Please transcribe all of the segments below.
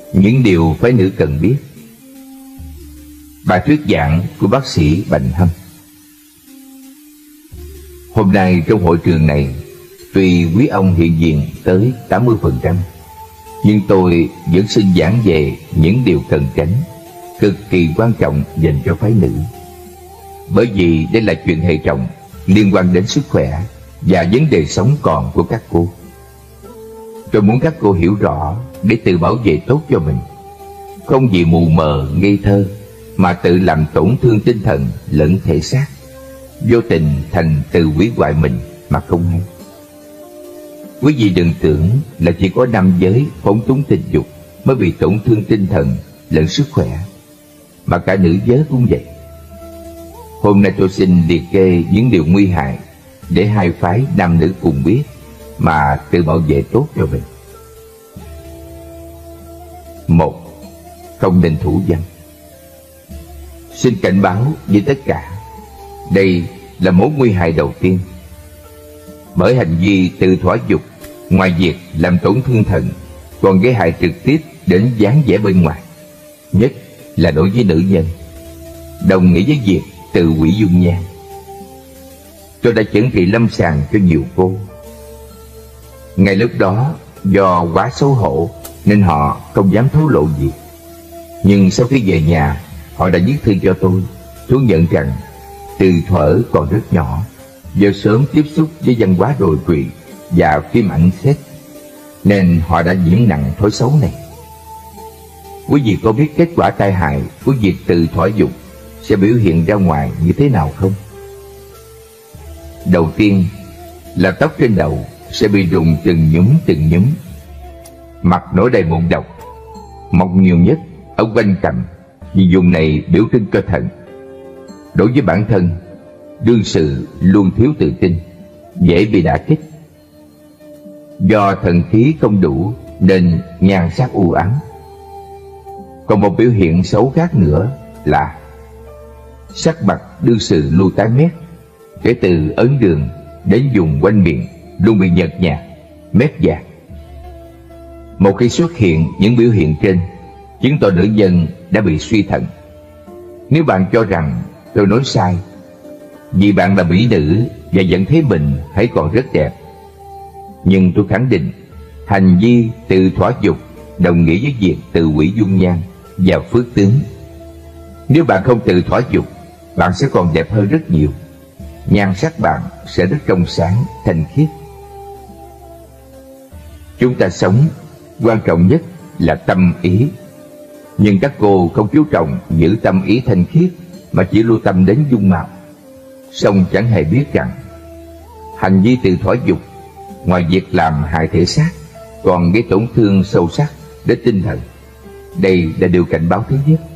Những điều phái nữ cần biết. Bài thuyết giảng của bác sĩ Bành Hâm. Hôm nay trong hội trường này, tuy quý ông hiện diện tới 80%, nhưng tôi vẫn xin giảng về những điều cần tránh, cực kỳ quan trọng dành cho phái nữ. Bởi vì đây là chuyện hệ trọng, liên quan đến sức khỏe và vấn đề sống còn của các cô. Tôi muốn các cô hiểu rõ để tự bảo vệ tốt cho mình, không vì mù mờ, ngây thơ mà tự làm tổn thương tinh thần lẫn thể xác, vô tình thành tự hủy hoại mình mà không hay. Quý vị đừng tưởng là chỉ có nam giới phóng túng tình dục mới bị tổn thương tinh thần lẫn sức khỏe, mà cả nữ giới cũng vậy. Hôm nay tôi xin liệt kê những điều nguy hại để hai phái nam nữ cùng biết mà tự bảo vệ tốt cho mình. 1. Không nên thủ dâm. Xin cảnh báo với tất cả, đây là mối nguy hại đầu tiên. Bởi hành vi tự thỏa dục, ngoài việc làm tổn thương thận, còn gây hại trực tiếp đến dáng vẻ bên ngoài, nhất là đối với nữ nhân, đồng nghĩa với việc tự hủy dung nhan. Tôi đã chẩn trị lâm sàng cho nhiều cô. Ngay lúc đó, do quá xấu hổ nên họ không dám thổ lộ gì. Nhưng sau khi về nhà, họ đã viết thư cho tôi, thú nhận rằng từ thuở còn rất nhỏ, do sớm tiếp xúc với văn hóa đồi trụy và phim ảnh sex, nên họ đã nhiễm nặng thói xấu này. Quý vị có biết kết quả tai hại của việc tự thỏa dục sẽ biểu hiện ra ngoài như thế nào không? Đầu tiên là tóc trên đầu sẽ bị rụng từng nhúm, mặt nổi đầy mụn độc, mọc nhiều nhất ở quanh cằm, vì vùng này biểu trưng cho thận. Đối với bản thân, đương sự luôn thiếu tự tin, dễ bị đả kích. Do thần khí không đủ nên nhan sắc u ám. Còn một biểu hiện xấu khác nữa là sắc mặt đương sự luôn tái mét, kể từ ấn đường đến vùng quanh miệng luôn bị nhợt nhạt, mét vàng. Một khi xuất hiện những biểu hiện trên, chứng tỏ nữ nhân đã bị suy thận. Nếu bạn cho rằng tôi nói sai, vì bạn là mỹ nữ và vẫn thấy mình hãy còn rất đẹp, nhưng tôi khẳng định hành vi tự thỏa dục đồng nghĩa với việc tự hủy dung nhan và phước tướng. Nếu bạn không tự thỏa dục, bạn sẽ còn đẹp hơn rất nhiều. Nhan sắc bạn sẽ rất trong sáng, thanh khiết. Chúng ta sống, quan trọng nhất là tâm ý. Nhưng các cô không chú trọng giữ tâm ý thanh khiết mà chỉ lưu tâm đến dung mạo, song chẳng hề biết rằng hành vi tự thỏa dục ngoài việc làm hại thể xác còn gây tổn thương sâu sắc đến tinh thần. Đây là điều cảnh báo thứ nhất.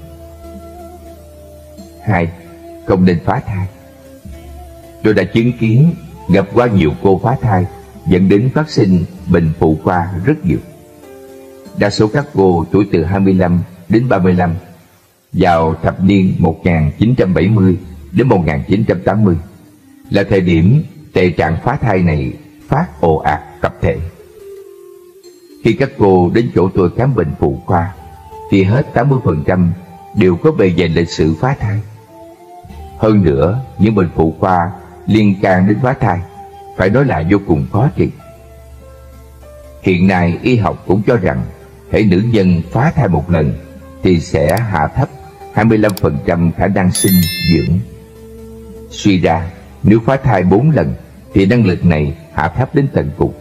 2. Không nên phá thai. Tôi đã chứng kiến, gặp qua nhiều cô phá thai dẫn đến phát sinh bệnh phụ khoa rất nhiều. Đa số các cô tuổi từ 25 đến 35 vào thập niên 1970 đến 1980 là thời điểm tệ trạng phá thai này phát ồ ạt tập thể. Khi các cô đến chỗ tôi khám bệnh phụ khoa thì hết 80% đều có bề dày lịch sử phá thai. Hơn nữa, những bệnh phụ khoa liên can đến phá thai phải nói là vô cùng khó trị. Hiện nay y học cũng cho rằng hễ nữ nhân phá thai một lần thì sẽ hạ thấp 25% khả năng sinh dưỡng. Suy ra, nếu phá thai 4 lần thì năng lực này hạ thấp đến tận cùng.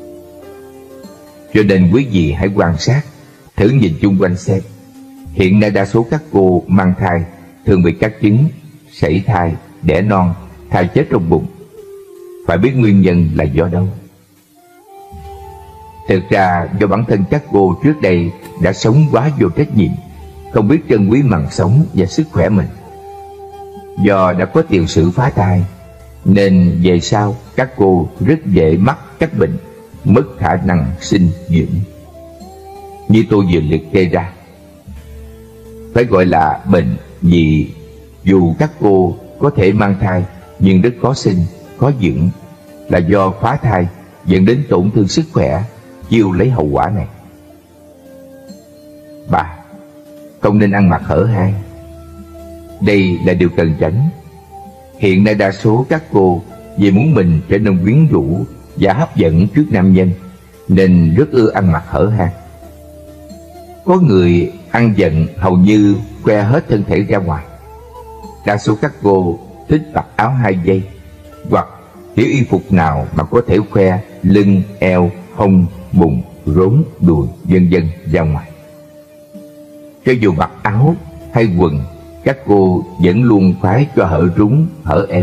Cho nên quý vị hãy quan sát, thử nhìn chung quanh xem. Hiện nay đa số các cô mang thai thường bị cắt trứng, sảy thai, đẻ non, thai chết trong bụng. Phải biết nguyên nhân là do đâu? Thực ra do bản thân các cô trước đây đã sống quá vô trách nhiệm, không biết trân quý mạng sống và sức khỏe mình. Do đã có tiền sử phá thai nên về sau các cô rất dễ mắc các bệnh mất khả năng sinh dưỡng như tôi vừa liệt kê ra. Phải gọi là bệnh vì dù các cô có thể mang thai nhưng rất khó sinh, khó dưỡng, là do phá thai dẫn đến tổn thương sức khỏe chịu lấy hậu quả này. 3. Không nên ăn mặc hở hang. Đây là điều cần tránh. Hiện nay đa số các cô vì muốn mình trở nên quyến rũ và hấp dẫn trước nam nhân nên rất ưa ăn mặc hở hang. Có người ăn giận hầu như khoe hết thân thể ra ngoài. Đa số các cô thích mặc áo 2 dây hoặc kiểu y phục nào mà có thể khoe lưng, eo, hông, bụng, rốn, đùi, vân vân ra ngoài. Cho dù mặc áo hay quần, các cô vẫn luôn khoái cho hở rúng, hở eo.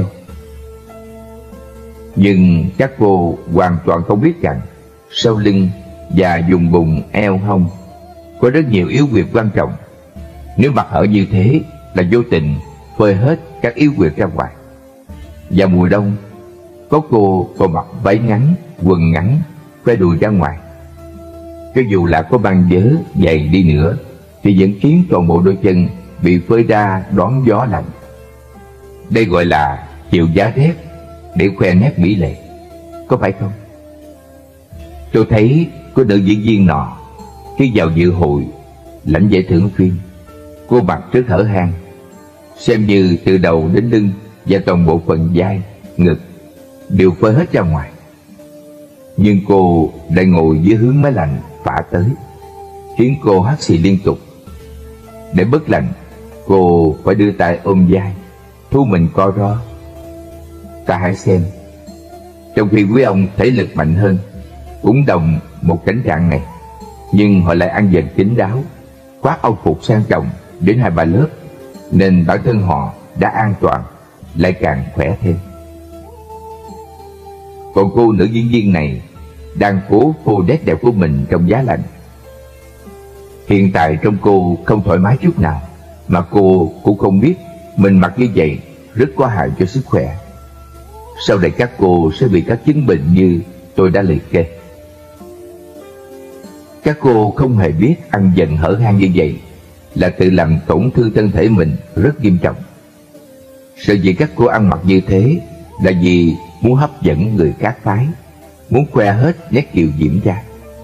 Nhưng các cô hoàn toàn không biết rằng sau lưng và vùng bụng, eo, hông có rất nhiều yếu huyệt quan trọng. Nếu mặc hở như thế là vô tình phơi hết các yếu huyệt ra ngoài. Vào mùa đông, có cô còn mặc váy ngắn, quần ngắn, khoe đùi ra ngoài. Cho dù là có băng vớ dày đi nữa thì vẫn khiến toàn bộ đôi chân bị phơi ra đón gió lạnh. Đây gọi là chịu giá rét để khoe nét mỹ lệ, có phải không? Tôi thấy có nữ diễn viên nọ khi vào dự hội lãnh giải thưởng phim, cô mặc rất hở hang, xem như từ đầu đến lưng và toàn bộ phần vai, ngực đều phơi hết ra ngoài. Nhưng cô lại ngồi dưới hướng máy lạnh phả tới, khiến cô hắt xì liên tục. Để bớt lạnh, cô phải đưa tay ôm vai, thu mình co ro. Ta hãy xem, trong khi quý ông thể lực mạnh hơn, cũng đồng một cảnh trạng này, nhưng họ lại ăn dần kín đáo, khoác âu phục sang trọng đến 2-3 lớp, nên bản thân họ đã an toàn, lại càng khỏe thêm. Còn cô nữ diễn viên này đang cố phô nét đẹp của mình trong giá lạnh. Hiện tại trong cô không thoải mái chút nào, mà cô cũng không biết mình mặc như vậy rất có hại cho sức khỏe. Sau này các cô sẽ bị các chứng bệnh như tôi đã liệt kê. Các cô không hề biết ăn dần hở hang như vậy là tự làm tổn thương thân thể mình rất nghiêm trọng. Sở dĩ các cô ăn mặc như thế là vì muốn hấp dẫn người khác phái, muốn khoe hết nét kiều diễm ra.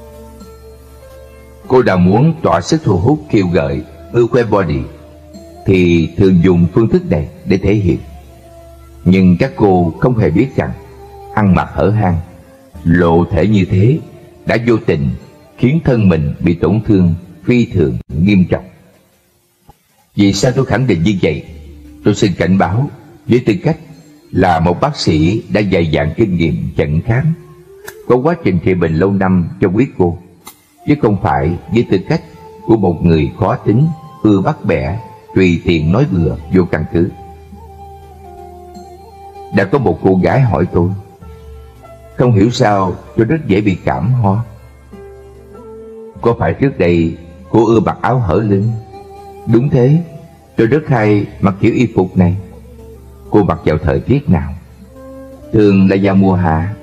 Cô nào muốn tỏa sức thu hút, khiêu gợi, ưa khoe body thì thường dùng phương thức này để thể hiện. Nhưng các cô không hề biết rằng ăn mặc hở hang, lộ thể như thế đã vô tình khiến thân mình bị tổn thương phi thường nghiêm trọng. Vì sao tôi khẳng định như vậy? Tôi xin cảnh báo với tư cách là một bác sĩ đã dày dạn kinh nghiệm chẩn khám, có quá trình trị bệnh lâu năm cho quý cô, chứ không phải với tư cách của một người khó tính, ưa bắt bẻ, tùy tiện nói bừa vô căn cứ. Đã có một cô gái hỏi tôi, không hiểu sao tôi rất dễ bị cảm ho. Có phải trước đây cô ưa mặc áo hở lưng? Đúng thế, tôi rất hay mặc kiểu y phục này. Cô mặc vào thời tiết nào? Thường là vào mùa hạ.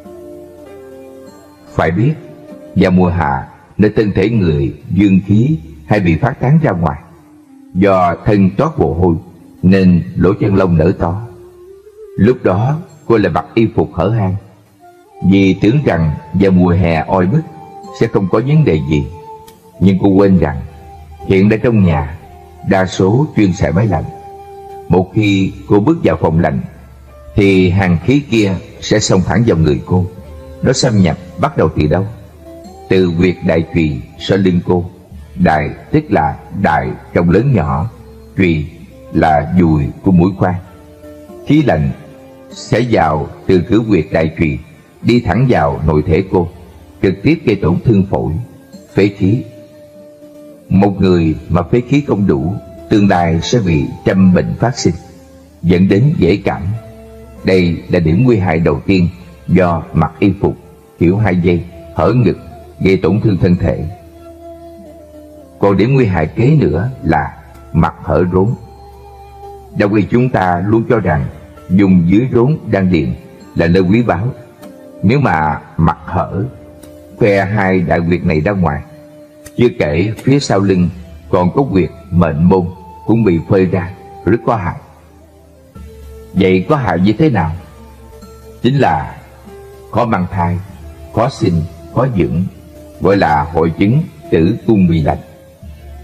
Phải biết, vào mùa hạ nơi thân thể người dương khí hay bị phát tán ra ngoài, do thân toát mồ hôi nên lỗ chân lông nở to. Lúc đó cô lại mặc y phục hở hang, vì tưởng rằng vào mùa hè oi bức sẽ không có vấn đề gì. Nhưng cô quên rằng hiện nay trong nhà đa số chuyên xài máy lạnh. Một khi cô bước vào phòng lạnh thì hàng khí kia sẽ xông thẳng vào người cô. Nó xâm nhập bắt đầu từ đâu? Từ huyệt đại trùy sau lưng cô. Đại tức là đại trong lớn nhỏ, trùy là dùi của mũi khoan. Khí lạnh sẽ vào từ cửa huyệt đại trùy đi thẳng vào nội thể cô, trực tiếp gây tổn thương phổi, phế khí. Một người mà phế khí không đủ, tương lai sẽ bị trăm bệnh phát sinh, dẫn đến dễ cảm. Đây là điểm nguy hại đầu tiên do mặc y phục kiểu 2 dây hở ngực gây tổn thương thân thể. Còn điểm nguy hại kế nữa là mặc hở rốn. Đông y chúng ta luôn cho rằng dùng dưới rốn đan điền là nơi quý báu. Nếu mà mặc hở, khoe 2 đại huyệt này ra ngoài, chưa kể phía sau lưng còn có huyệt mệnh môn cũng bị phơi ra, rất có hại. Vậy có hại như thế nào? Chính là khó mang thai, khó sinh, khó dưỡng, gọi là hội chứng tử cung bị lạnh.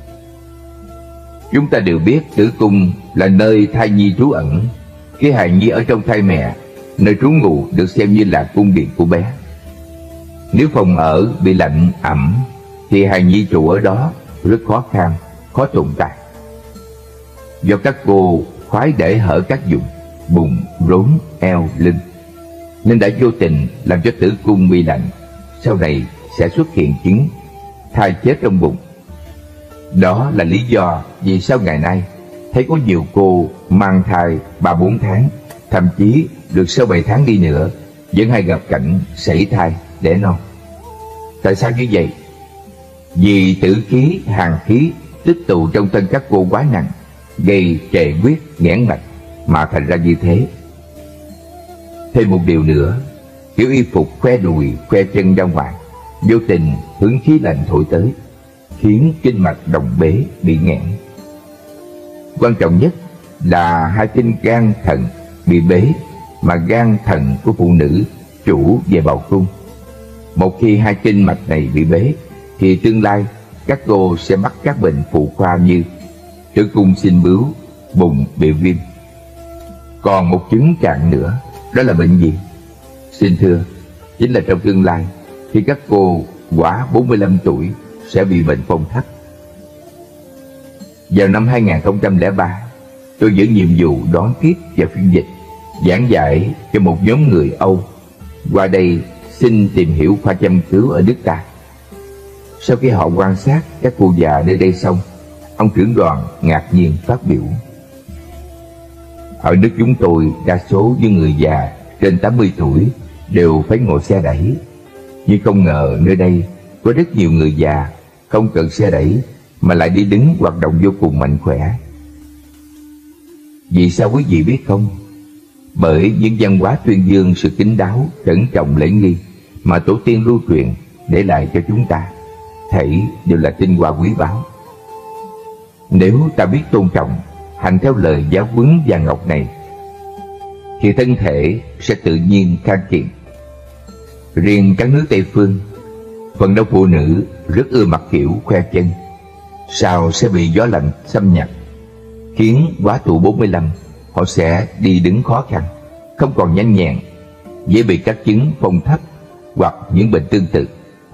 Chúng ta đều biết tử cung là nơi thai nhi trú ẩn. Khi hài nhi ở trong thai mẹ, nơi trú ngụ được xem như là cung điện của bé. Nếu phòng ở bị lạnh ẩm thì hài nhi trụ ở đó rất khó khăn, khó tồn tại. Do các cô khoái để hở các vùng bụng, rốn, eo, lưng, nên đã vô tình làm cho tử cung bị lạnh. Sau này sẽ xuất hiện chứng thai chết trong bụng. Đó là lý do vì sao ngày nay thấy có nhiều cô mang thai 3-4 tháng, thậm chí được sau 7 tháng đi nữa, vẫn hay gặp cảnh sảy thai đẻ non. Tại sao như vậy? Vì tử khí, hàn khí tích tụ trong thân các cô quá nặng, gây trệ huyết, nghẽn mạch mà thành ra như thế. Thêm một điều nữa, kiểu y phục khoe đùi, khoe chân ra ngoài, vô tình hứng khí lạnh thổi tới, khiến kinh mạch đồng bế bị nghẽn. Quan trọng nhất là hai kinh gan thận bị bế, mà gan thận của phụ nữ chủ về bào cung. Một khi hai kinh mạch này bị bế thì tương lai các cô sẽ mắc các bệnh phụ khoa như tử cung sinh bướu, bụng bị viêm. Còn một chứng trạng nữa, đó là bệnh gì? Xin thưa, chính là trong tương lai khi các cô quá 45 tuổi sẽ bị bệnh phong thấp. Vào năm 2003, tôi giữ nhiệm vụ đón tiếp và phiên dịch, giảng dạy cho một nhóm người Âu qua đây xin tìm hiểu khoa châm cứu ở nước ta. Sau khi họ quan sát các cô già nơi đây xong, ông trưởng đoàn ngạc nhiên phát biểu: ở nước chúng tôi, đa số những người già trên 80 tuổi đều phải ngồi xe đẩy, nhưng không ngờ nơi đây có rất nhiều người già không cần xe đẩy mà lại đi đứng hoạt động vô cùng mạnh khỏe. Vì sao quý vị biết không? Bởi những văn hóa tuyên dương sự kín đáo, cẩn trọng lễ nghi mà tổ tiên lưu truyền để lại cho chúng ta, thảy đều là tinh hoa quý báu. Nếu ta biết tôn trọng, hành theo lời giáo huấn vàng ngọc này, thì thân thể sẽ tự nhiên khang kiện. Riêng các nước Tây phương, phần đông phụ nữ rất ưa mặc kiểu khoe chân, sau sẽ bị gió lạnh xâm nhập, khiến quá tuổi 45 họ sẽ đi đứng khó khăn, không còn nhanh nhẹn, dễ bị các chứng phong thấp hoặc những bệnh tương tự.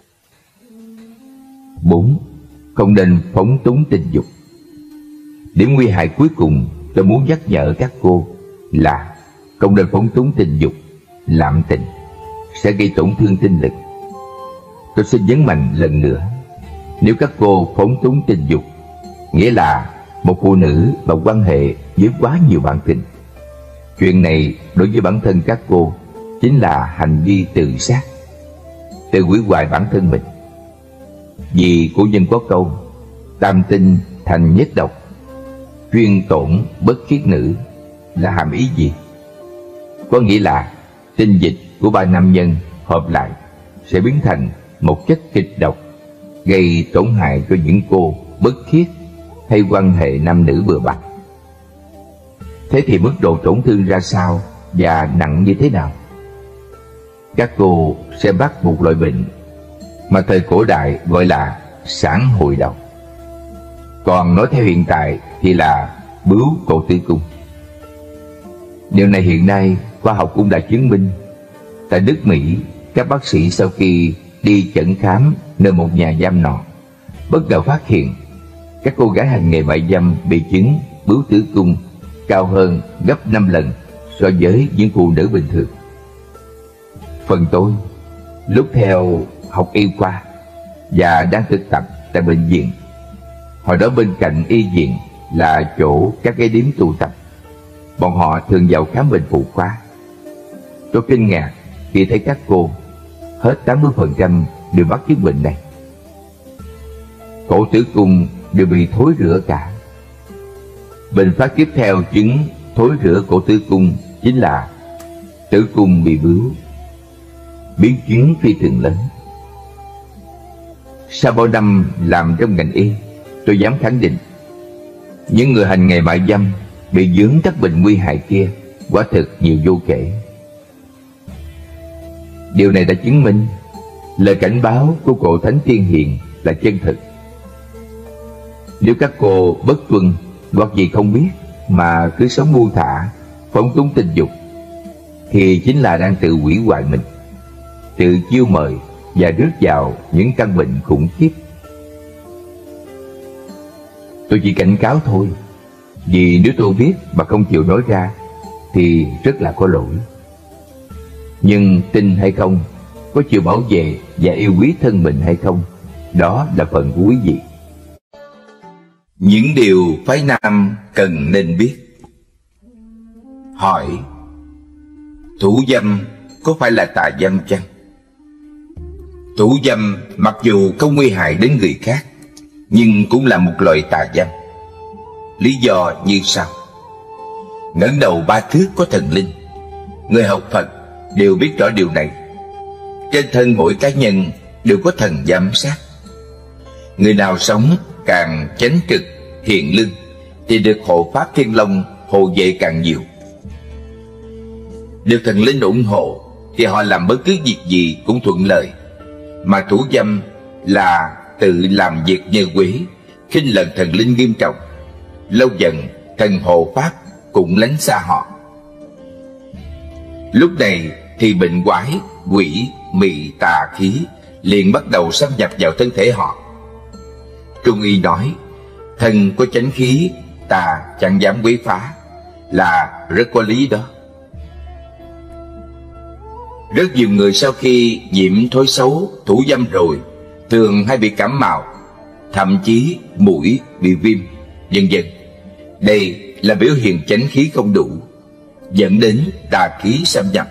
4. Không nên phóng túng tình dục. Điểm nguy hại cuối cùng tôi muốn nhắc nhở các cô là không nên phóng túng tình dục, lạm tình sẽ gây tổn thương tinh lực. Tôi xin nhấn mạnh lần nữa, nếu các cô phóng túng tình dục, nghĩa là một phụ nữ mà quan hệ với quá nhiều bạn tình. Chuyện này đối với bản thân các cô chính là hành vi tự sát, tự hủy hoại bản thân mình. Vì cổ nhân có câu tam tinh thành nhất độc, chuyên tổn bất khiết nữ, là hàm ý gì? Có nghĩa là tinh dịch của ba nam nhân hợp lại sẽ biến thành một chất kịch độc, gây tổn hại cho những cô bất khiết hay quan hệ nam nữ bừa bãi. Thế thì mức độ tổn thương ra sao và nặng như thế nào? Các cô sẽ mắc một loại bệnh mà thời cổ đại gọi là sản hội độc, còn nói theo hiện tại thì là bướu cổ tử cung. Điều này hiện nay khoa học cũng đã chứng minh. Tại nước Mỹ, các bác sĩ sau khi đi chẩn khám nơi một nhà giam nọ, bất ngờ phát hiện các cô gái hành nghề mại dâm bị chứng bướu tử cung cao hơn gấp 5 lần so với những phụ nữ bình thường. Phần tôi, lúc theo học y khoa và đang thực tập tại bệnh viện, hồi đó bên cạnh y viện là chỗ các cái điếm tụ tập, bọn họ thường vào khám bệnh phụ khoa. Tôi kinh ngạc khi thấy các cô hết 80% đều mắc chứng bệnh này. Cổ tử cung đều bị thối rữa cả. Bệnh phát tiếp theo chứng thối rữa cổ tử cung chính là tử cung bị bướu, biến chứng phi thường lớn. Sau bao năm làm trong ngành y, tôi dám khẳng định những người hành nghề mại dâm bị vướng các bệnh nguy hại kia quả thực nhiều vô kể. Điều này đã chứng minh lời cảnh báo của cộ Thánh Tiên Hiền là chân thực. Nếu các cô bất tuân hoặc vì không biết mà cứ sống buông thả, phóng túng tình dục, thì chính là đang tự hủy hoại mình, tự chiêu mời và rước vào những căn bệnh khủng khiếp. Tôi chỉ cảnh cáo thôi, vì nếu tôi biết mà không chịu nói ra thì rất là có lỗi. Nhưng tin hay không, có chịu bảo vệ và yêu quý thân mình hay không, đó là phần của quý vị. Những điều phái nam cần nên biết. Hỏi: thủ dâm có phải là tà dâm chăng? Thủ dâm mặc dù không nguy hại đến người khác, nhưng cũng là một loại tà dâm. Lý do như sau: ngẩng đầu 3 thước có thần linh. Người học Phật đều biết rõ điều này. Trên thân mỗi cá nhân đều có thần giám sát. Người nào sống càng chánh trực, hiền lương thì được hộ pháp Thiên Long hộ vệ càng nhiều. Được thần linh ủng hộ thì họ làm bất cứ việc gì cũng thuận lợi. Mà thủ dâm là tự làm việc như quỷ, khinh lần thần linh nghiêm trọng. Lâu dần thần hộ pháp cũng lánh xa họ. Lúc này thì bệnh quái, quỷ, mị, tà khí liền bắt đầu xâm nhập vào thân thể họ. Trung y nói thần có chánh khí, tà chẳng dám quấy phá, là rất có lý đó. Rất nhiều người sau khi nhiễm thói xấu thủ dâm rồi thường hay bị cảm mạo, thậm chí mũi bị viêm, vân vân. Đây là biểu hiện chánh khí không đủ, dẫn đến tà khí xâm nhập.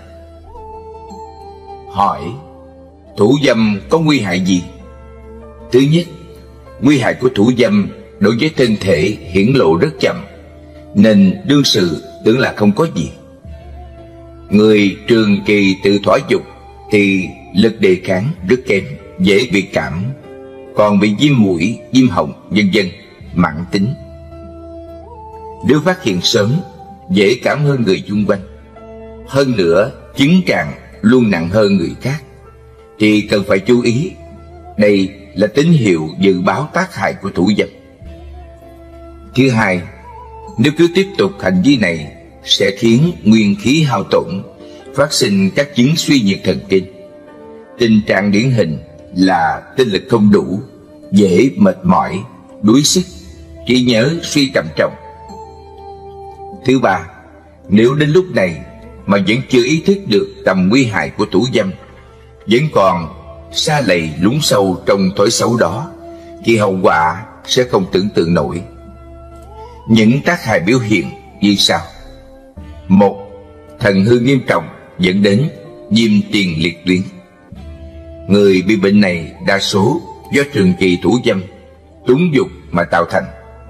Hỏi: thủ dâm có nguy hại gì? Thứ nhất, nguy hại của thủ dâm đối với thân thể hiển lộ rất chậm, nên đương sự tưởng là không có gì. Người trường kỳ tự thỏa dục thì lực đề kháng rất kém, dễ bị cảm, còn bị viêm mũi, viêm họng, vân vân, mãn tính. Nếu phát hiện sớm, dễ cảm hơn người xung quanh. Hơn nữa, chứng tràng luôn nặng hơn người khác, thì cần phải chú ý. Đây là tín hiệu dự báo tác hại của thủ dâm. Thứ hai, nếu cứ tiếp tục hành vi này sẽ khiến nguyên khí hao tổn, phát sinh các chứng suy nhược thần kinh. Tình trạng điển hình là tinh lực không đủ, dễ mệt mỏi, đuối sức, trí nhớ suy trầm trọng. Thứ ba, nếu đến lúc này mà vẫn chưa ý thức được tầm nguy hại của thủ dâm, vẫn còn sa lầy lún sâu trong thói xấu đó, thì hậu quả sẽ không tưởng tượng nổi. Những tác hại biểu hiện như sau: 1. Thần hư nghiêm trọng dẫn đến viêm tiền liệt tuyến. Người bị bệnh này đa số do trường kỳ thủ dâm, túng dục mà tạo thành.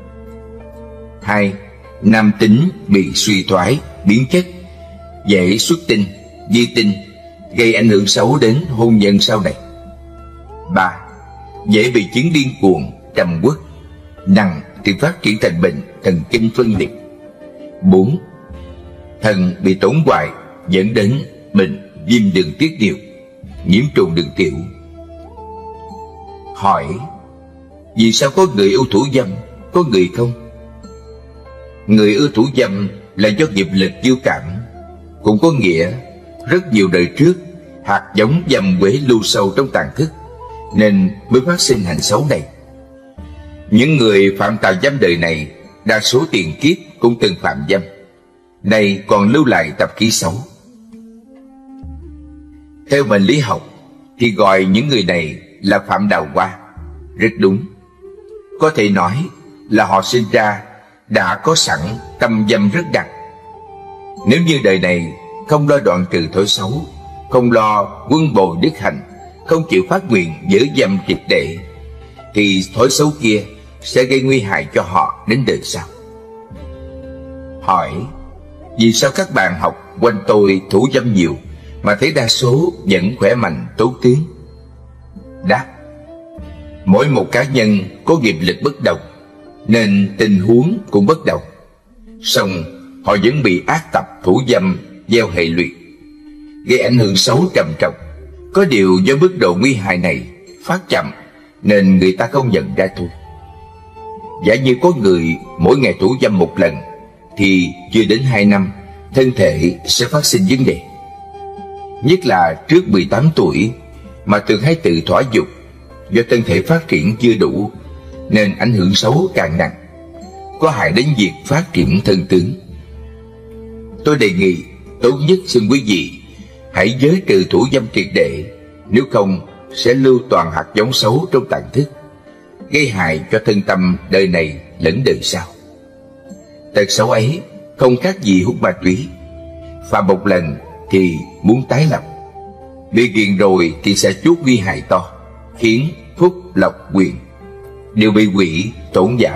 2. Nam tính bị suy thoái, biến chất, dễ xuất tinh, di tinh, gây ảnh hưởng xấu đến hôn nhân sau này. 3. Dễ bị chứng điên cuồng, trầm uất, nặng thì phát triển thành bệnh thần kinh phân liệt. 4. Thần bị tổn hoại dẫn đến bệnh viêm đường tiết niệu, nhiễm trùng đường tiểu. Hỏi: vì sao có người ưa thủ dâm, có người không? Người ưa thủ dâm là do nghiệp lực chiêu cảm, cũng có nghĩa rất nhiều đời trước hạt giống dâm quế lưu sâu trong tàn thức, nên mới phát sinh hành xấu này. Những người phạm tà dâm đời này đa số tiền kiếp cũng từng phạm dâm, nay còn lưu lại tập khí xấu. Theo mệnh lý học thì gọi những người này là phạm đào hoa, rất đúng. Có thể nói là họ sinh ra đã có sẵn tâm dâm rất đặc. Nếu như đời này không lo đoạn trừ thói xấu, không lo quân bồi đức hạnh, không chịu phát nguyện dỡ dâm triệt để, thì thói xấu kia sẽ gây nguy hại cho họ đến đời sau. Hỏi: vì sao các bạn học quanh tôi thủ dâm nhiều mà thấy đa số vẫn khỏe mạnh tốt tướng? Đáp: mỗi một cá nhân có nghiệp lực bất đồng, nên tình huống cũng bất đồng. Song họ vẫn bị ác tập thủ dâm gieo hệ lụy, gây ảnh hưởng xấu trầm trọng. Có điều do mức độ nguy hại này phát chậm nên người ta không nhận ra thôi. Giả như có người mỗi ngày thủ dâm một lần, thì chưa đến 2 năm thân thể sẽ phát sinh vấn đề. Nhất là trước 18 tuổi mà thường hay tự thỏa dục, do thân thể phát triển chưa đủ nên ảnh hưởng xấu càng nặng, có hại đến việc phát triển thân tướng. Tôi đề nghị tốt nhất xin quý vị hãy giới trừ thủ dâm triệt để, nếu không sẽ lưu toàn hạt giống xấu trong tạng thức, gây hại cho thân tâm đời này lẫn đời sau. Tật xấu ấy không khác gì hút ma túy, phạm một lần thì muốn tái lập, bị nghiện rồi thì sẽ chuốc nguy hại to, khiến phúc lộc quyền đều bị hủy tổn giảm.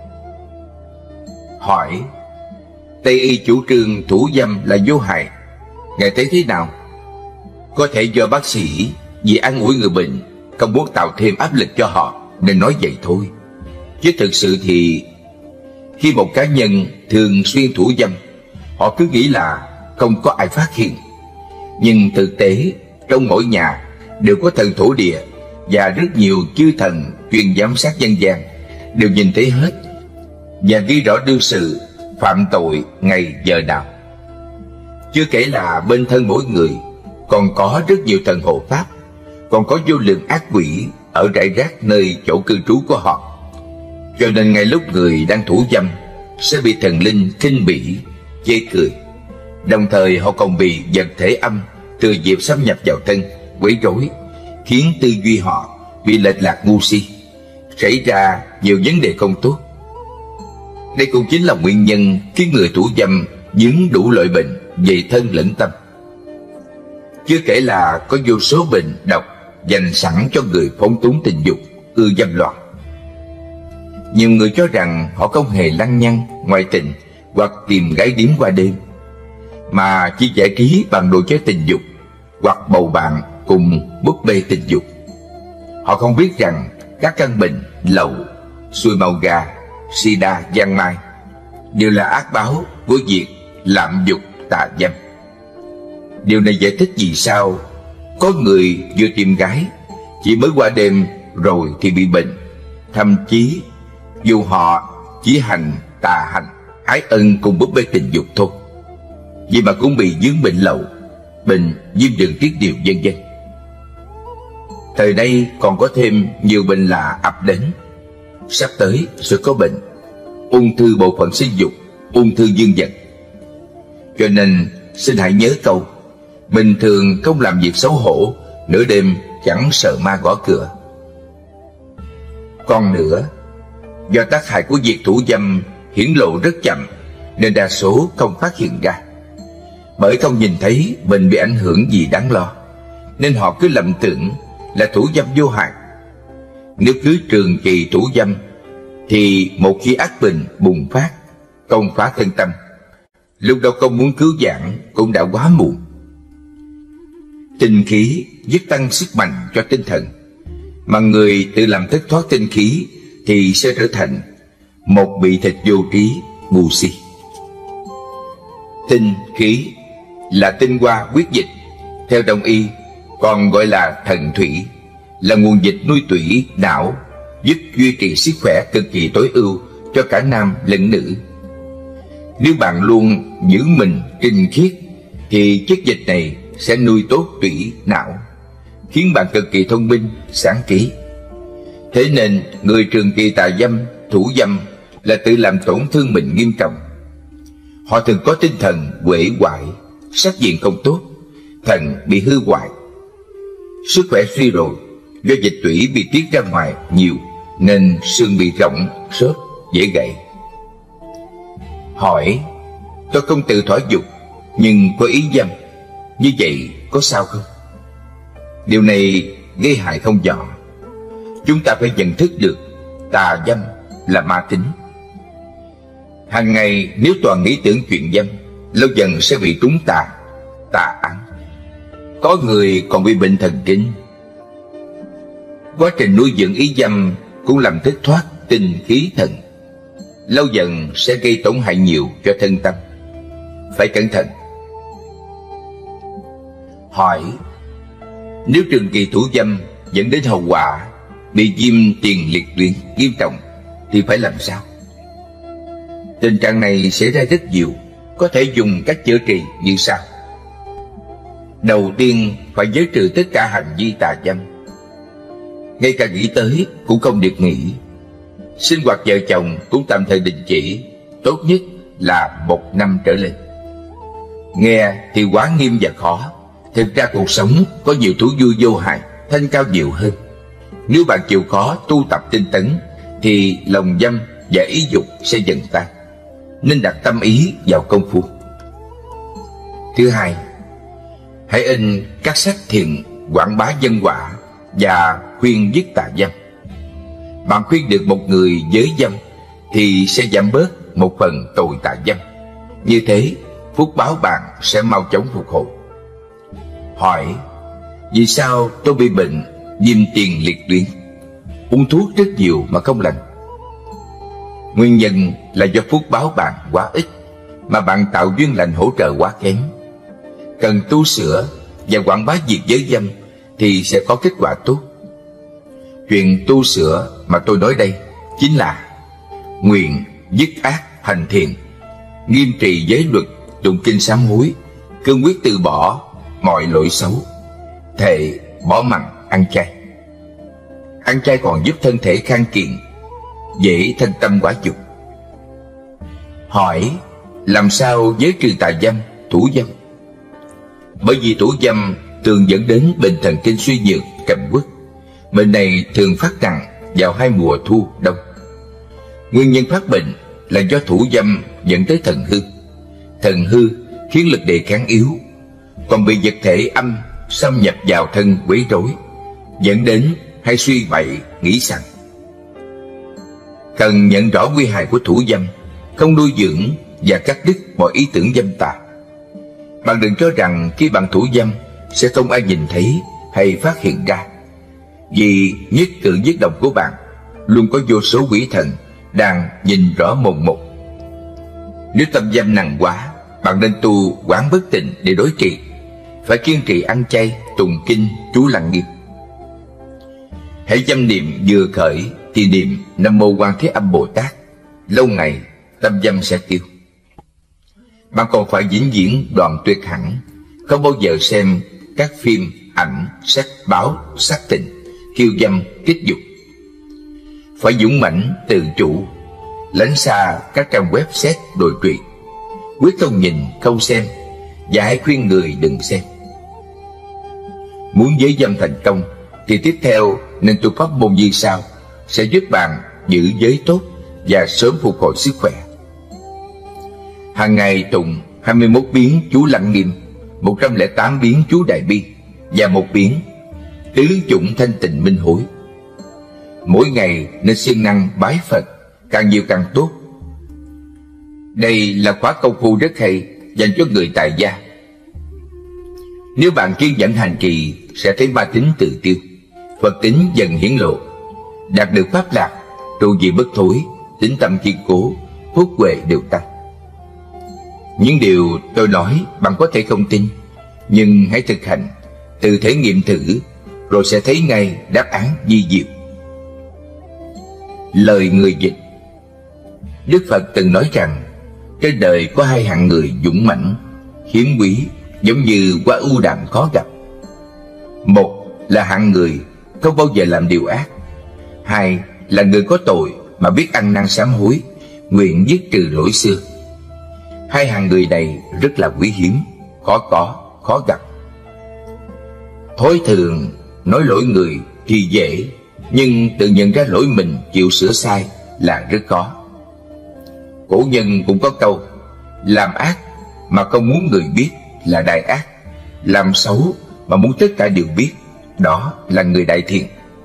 Hỏi: Tây y chủ trương thủ dâm là vô hại, ngài thấy thế nào? Có thể do bác sĩ vì an ủi người bệnh, không muốn tạo thêm áp lực cho họ nên nói vậy thôi. Chứ thực sự thì khi một cá nhân thường xuyên thủ dâm, họ cứ nghĩ là không có ai phát hiện. Nhưng thực tế trong mỗi nhà đều có thần thổ địa và rất nhiều chư thần chuyên giám sát nhân gian, đều nhìn thấy hết và ghi rõ đương sự phạm tội ngày giờ nào. Chưa kể là bên thân mỗi người còn có rất nhiều thần hộ pháp, còn có vô lượng ác quỷ ở rải rác nơi chỗ cư trú của họ. Cho nên ngay lúc người đang thủ dâm sẽ bị thần linh khinh bỉ, chê cười. Đồng thời họ còn bị vật thể âm thừa dịp xâm nhập vào thân, quấy rối, khiến tư duy họ bị lệch lạc ngu si, xảy ra nhiều vấn đề không tốt. Đây cũng chính là nguyên nhân khiến người thủ dâm vướng đủ loại bệnh về thân lẫn tâm. Chưa kể là có vô số bệnh độc dành sẵn cho người phóng túng tình dục, ưa dâm loạn. Nhiều người cho rằng họ không hề lăng nhăng, ngoại tình hoặc tìm gái điếm qua đêm, mà chỉ giải trí bằng đồ chơi tình dục hoặc bầu bạn cùng búp bê tình dục. Họ không biết rằng các căn bệnh lậu, xuôi màu gà, sida, giang mai đều là ác báo của việc lạm dục tà dâm. Điều này giải thích vì sao có người vừa tìm gái, chỉ mới qua đêm rồi thì bị bệnh. Thậm chí dù họ chỉ hành tà hành, ái ân cùng búp bê tình dục thôi, vậy mà cũng bị vướng bệnh lậu, bệnh viêm đường tiết niệu vân vân. Thời nay còn có thêm nhiều bệnh lạ ập đến. Sắp tới sẽ có bệnh ung thư bộ phận sinh dục, ung thư dương vật. Cho nên xin hãy nhớ câu: bình thường không làm việc xấu hổ, nửa đêm chẳng sợ ma gõ cửa. Còn nữa, do tác hại của việc thủ dâm hiển lộ rất chậm nên đa số không phát hiện ra. Bởi không nhìn thấy bệnh bị ảnh hưởng gì đáng lo, nên họ cứ lầm tưởng là thủ dâm vô hại. Nếu cứ trường kỳ thủ dâm thì một khi ác bệnh bùng phát, công phá thân tâm, lúc đó không muốn cứu vãn cũng đã quá muộn. Tinh khí giúp tăng sức mạnh cho tinh thần, mà người tự làm thất thoát tinh khí thì sẽ trở thành một bị thịt vô trí, ngu si. Tinh khí là tinh hoa huyết dịch, theo Đông y còn gọi là thần thủy, là nguồn dịch nuôi tủy não, giúp duy trì sức khỏe cực kỳ tối ưu cho cả nam lẫn nữ. Nếu bạn luôn giữ mình tinh khiết thì chất dịch này sẽ nuôi tốt tủy não, khiến bạn cực kỳ thông minh, sáng trí. Thế nên người trường kỳ tà dâm, thủ dâm là tự làm tổn thương mình nghiêm trọng. Họ thường có tinh thần uể oải, sắc diện không tốt, thận bị hư hoại, sức khỏe suy rồi, do dịch tủy bị tiết ra ngoài nhiều nên xương bị rỗng, xốp, dễ gãy. Hỏi: tôi không tự thỏa dục nhưng có ý dâm, như vậy có sao không? Điều này gây hại không nhỏ. Chúng ta phải nhận thức được tà dâm là ma tính. Hàng ngày nếu toàn nghĩ tưởng chuyện dâm, lâu dần sẽ bị trúng tà ám. Có người còn bị bệnh thần kinh. Quá trình nuôi dưỡng ý dâm cũng làm thất thoát tinh khí thần, lâu dần sẽ gây tổn hại nhiều cho thân tâm. Phải cẩn thận. Hỏi: nếu trường kỳ thủ dâm dẫn đến hậu quả bị viêm tiền liệt tuyến nghiêm trọng thì phải làm sao? Tình trạng này xảy ra rất nhiều, có thể dùng cách chữa trị như sau. Đầu tiên phải giới trừ tất cả hành vi tà dâm. Ngay cả nghĩ tới cũng không được nghĩ. Sinh hoạt vợ chồng cũng tạm thời đình chỉ, tốt nhất là 1 năm trở lên. Nghe thì quá nghiêm và khó. Thực ra cuộc sống có nhiều thú vui vô hại, thanh cao nhiều hơn. Nếu bạn chịu khó tu tập tinh tấn thì lòng dâm và ý dục sẽ dần tan. Nên đặt tâm ý vào công phu. Thứ hai, hãy in các sách thiền quảng bá nhân quả và khuyên dứt tà dâm. Bạn khuyên được một người giới dâm thì sẽ giảm bớt một phần tội tà dâm. Như thế phúc báo bạn sẽ mau chóng phục hồi. Hỏi: vì sao tôi bị bệnh viêm tiền liệt tuyến, uống thuốc rất nhiều mà không lành? Nguyên nhân là do phúc báo bạn quá ít, mà bạn tạo duyên lành hỗ trợ quá kém. Cần tu sửa và quảng bá việc giới dâm thì sẽ có kết quả tốt. Chuyện tu sửa mà tôi nói đây chính là nguyện dứt ác hành thiện, nghiêm trì giới luật, tụng kinh sám hối, cương quyết từ bỏ mọi lỗi xấu, thệ bỏ mặn ăn chay. Ăn chay còn giúp thân thể khang kiện, dễ thân tâm quả dục. Hỏi: làm sao giới trừ tà dâm, thủ dâm? Bởi vì thủ dâm thường dẫn đến bệnh thần kinh suy nhược, cầm uất. Bệnh này thường phát nặng vào 2 mùa thu đông. Nguyên nhân phát bệnh là do thủ dâm dẫn tới thần hư. Thần hư khiến lực đề kháng yếu, còn bị vật thể âm xâm nhập vào thân quấy rối, dẫn đến hay suy bậy, nghĩ sằng. Cần nhận rõ nguy hại của thủ dâm, không nuôi dưỡng và cắt đứt mọi ý tưởng dâm tà. Bạn đừng cho rằng khi bạn thủ dâm sẽ không ai nhìn thấy hay phát hiện ra, vì nhất cử nhất động của bạn luôn có vô số quỷ thần đang nhìn rõ mồn một. Nếu tâm dâm nặng quá, bạn nên tu quán bất tịnh để đối trị. Phải kiên trì ăn chay, tụng kinh, chú lặng nghiêm. Hãy dâm niệm vừa khởi thì niệm Nam Mô Quan Thế Âm Bồ Tát. Lâu ngày tâm dâm sẽ tiêu. Bạn còn phải vĩnh viễn đoạn tuyệt hẳn, không bao giờ xem các phim, ảnh, sách báo, sắc tình, khiêu dâm, kích dục. Phải dũng mãnh, tự chủ, lánh xa các trang web set đồi trụy. Quyết không nhìn, không xem, và hãy khuyên người đừng xem. Muốn giới dâm thành công thì tiếp theo nên tu pháp môn như sau, sẽ giúp bạn giữ giới tốt và sớm phục hồi sức khỏe. Hàng ngày tụng 21 biến chú Lăng Nghiêm, 108 biến chú Đại Bi và 1 biến tứ chủng thanh tịnh minh hối. Mỗi ngày nên siêng năng bái Phật, càng nhiều càng tốt. Đây là khóa công phu rất hay dành cho người tại gia. Nếu bạn kiên nhẫn hành trì sẽ thấy ma tính tự tiêu, Phật tính dần hiển lộ, đạt được pháp lạc, trụ vị bất thối, tính tâm kiên cố, phúc huệ đều tăng. Những điều tôi nói bạn có thể không tin, nhưng hãy thực hành, tự thể nghiệm thử, rồi sẽ thấy ngay đáp án vi diệu. Lời người dịch. Đức Phật từng nói rằng trên đời có 2 hạng người dũng mãnh, hiếm quý, giống như hoa ưu đàm khó gặp. Một là hạng người không bao giờ làm điều ác. 2 là người có tội mà biết ăn năn sám hối, nguyện dứt trừ lỗi xưa. 2 hạng người này rất là quý hiếm, khó gặp. Thói thường nói lỗi người thì dễ, nhưng tự nhận ra lỗi mình chịu sửa sai là rất khó. Cổ nhân cũng có câu: làm ác mà không muốn người biết là đại ác, làm xấu mà muốn tất cả đều biết, đó là người đại thiện.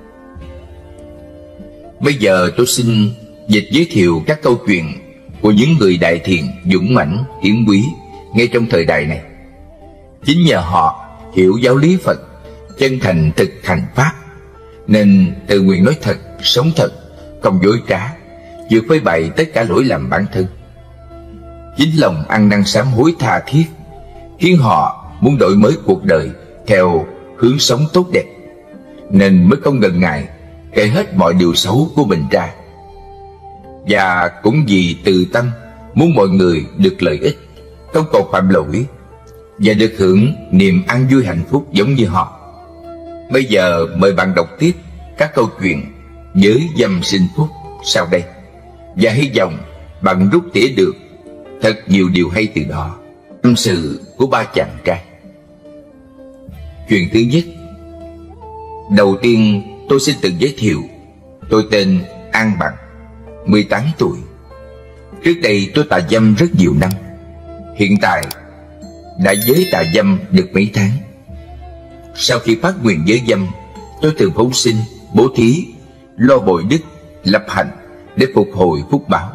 Bây giờ tôi xin dịch giới thiệu các câu chuyện của những người đại thiện, dũng mãnh, hiển quý ngay trong thời đại này. Chính nhờ họ hiểu giáo lý Phật, chân thành thực hành pháp, nên tự nguyện nói thật, sống thật, không dối trá, vừa phơi bày tất cả lỗi lầm bản thân. Chính lòng ăn năn sám hối tha thiết khiến họ muốn đổi mới cuộc đời theo hướng sống tốt đẹp, nên mới không ngần ngại kể hết mọi điều xấu của mình ra. và cũng vì từ tâm muốn mọi người được lợi ích, không còn phạm lỗi và được hưởng niềm an vui hạnh phúc giống như họ. Bây giờ mời bạn đọc tiếp các câu chuyện Giới dâm sinh phúc sau đây, và hy vọng bạn rút tỉa được thật nhiều điều hay từ đó. Tâm sự của ba chàng trai. Chuyện thứ nhất. Đầu tiên tôi xin tự giới thiệu. Tôi tên An Bằng, 18 tuổi. Trước đây tôi tà dâm rất nhiều năm. Hiện tại đã giới tà dâm được mấy tháng. Sau khi phát nguyện giới dâm, tôi thường phóng sinh, bố thí, lo bồi đức, lập hạnh để phục hồi phúc báo.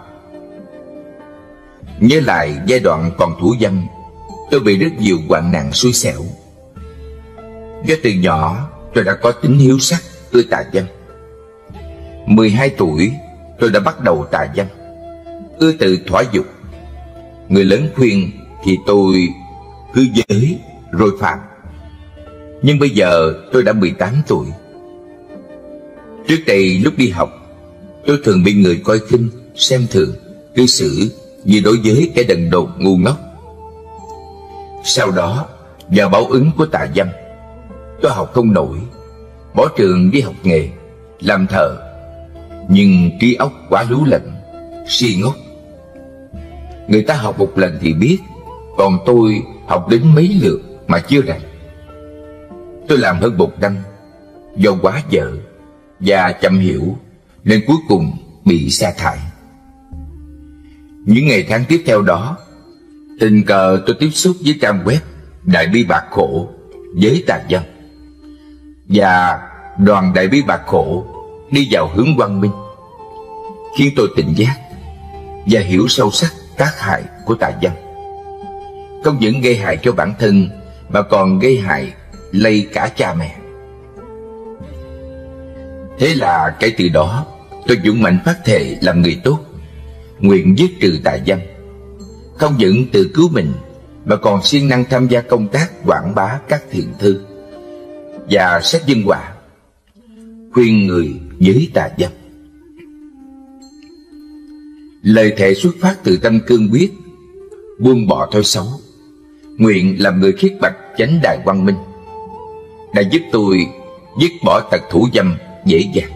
Nhớ lại giai đoạn còn thủ dâm, tôi bị rất nhiều hoạn nạn xui xẻo. Do từ nhỏ tôi đã có tính hiếu sắc, ưa tà dâm. 12 tuổi tôi đã bắt đầu tà dâm, ưa tự thỏa dục. Người lớn khuyên thì tôi cứ giới rồi phạm. Nhưng bây giờ tôi đã 18 tuổi. Trước đây lúc đi học, tôi thường bị người coi khinh, xem thường, cư xử như đối với kẻ đần độn ngu ngốc. Sau đó, nhờ báo ứng của tà dâm, tôi học không nổi, bỏ trường đi học nghề, làm thợ. Nhưng trí óc quá lú lẫn, si ngốc. Người ta học một lần thì biết, còn tôi học đến mấy lượt mà chưa rành. Tôi làm hơn 1 năm, do quá dở và chậm hiểu nên cuối cùng bị sa thải. Những ngày tháng tiếp theo đó, tình cờ tôi tiếp xúc với trang web Đại Bi Bạc Khổ Giới tà dâm, và đoàn Đại Bi Bạc Khổ đi vào hướng quang minh, khiến tôi tỉnh giác và hiểu sâu sắc tác hại của tà dâm. Không những gây hại cho bản thân mà còn gây hại lây cả cha mẹ. Thế là kể từ đó tôi dũng mạnh phát thệ làm người tốt, nguyện dứt trừ tà dâm. Không những tự cứu mình mà còn siêng năng tham gia công tác quảng bá các thiện thư và sách dân họa, khuyên người giới tà dâm. Lời thệ xuất phát từ tâm cương quyết, buông bỏ thói xấu, nguyện làm người khiết bạch chánh đại quang minh, đã giúp tôi dứt bỏ tật thủ dâm dễ dàng.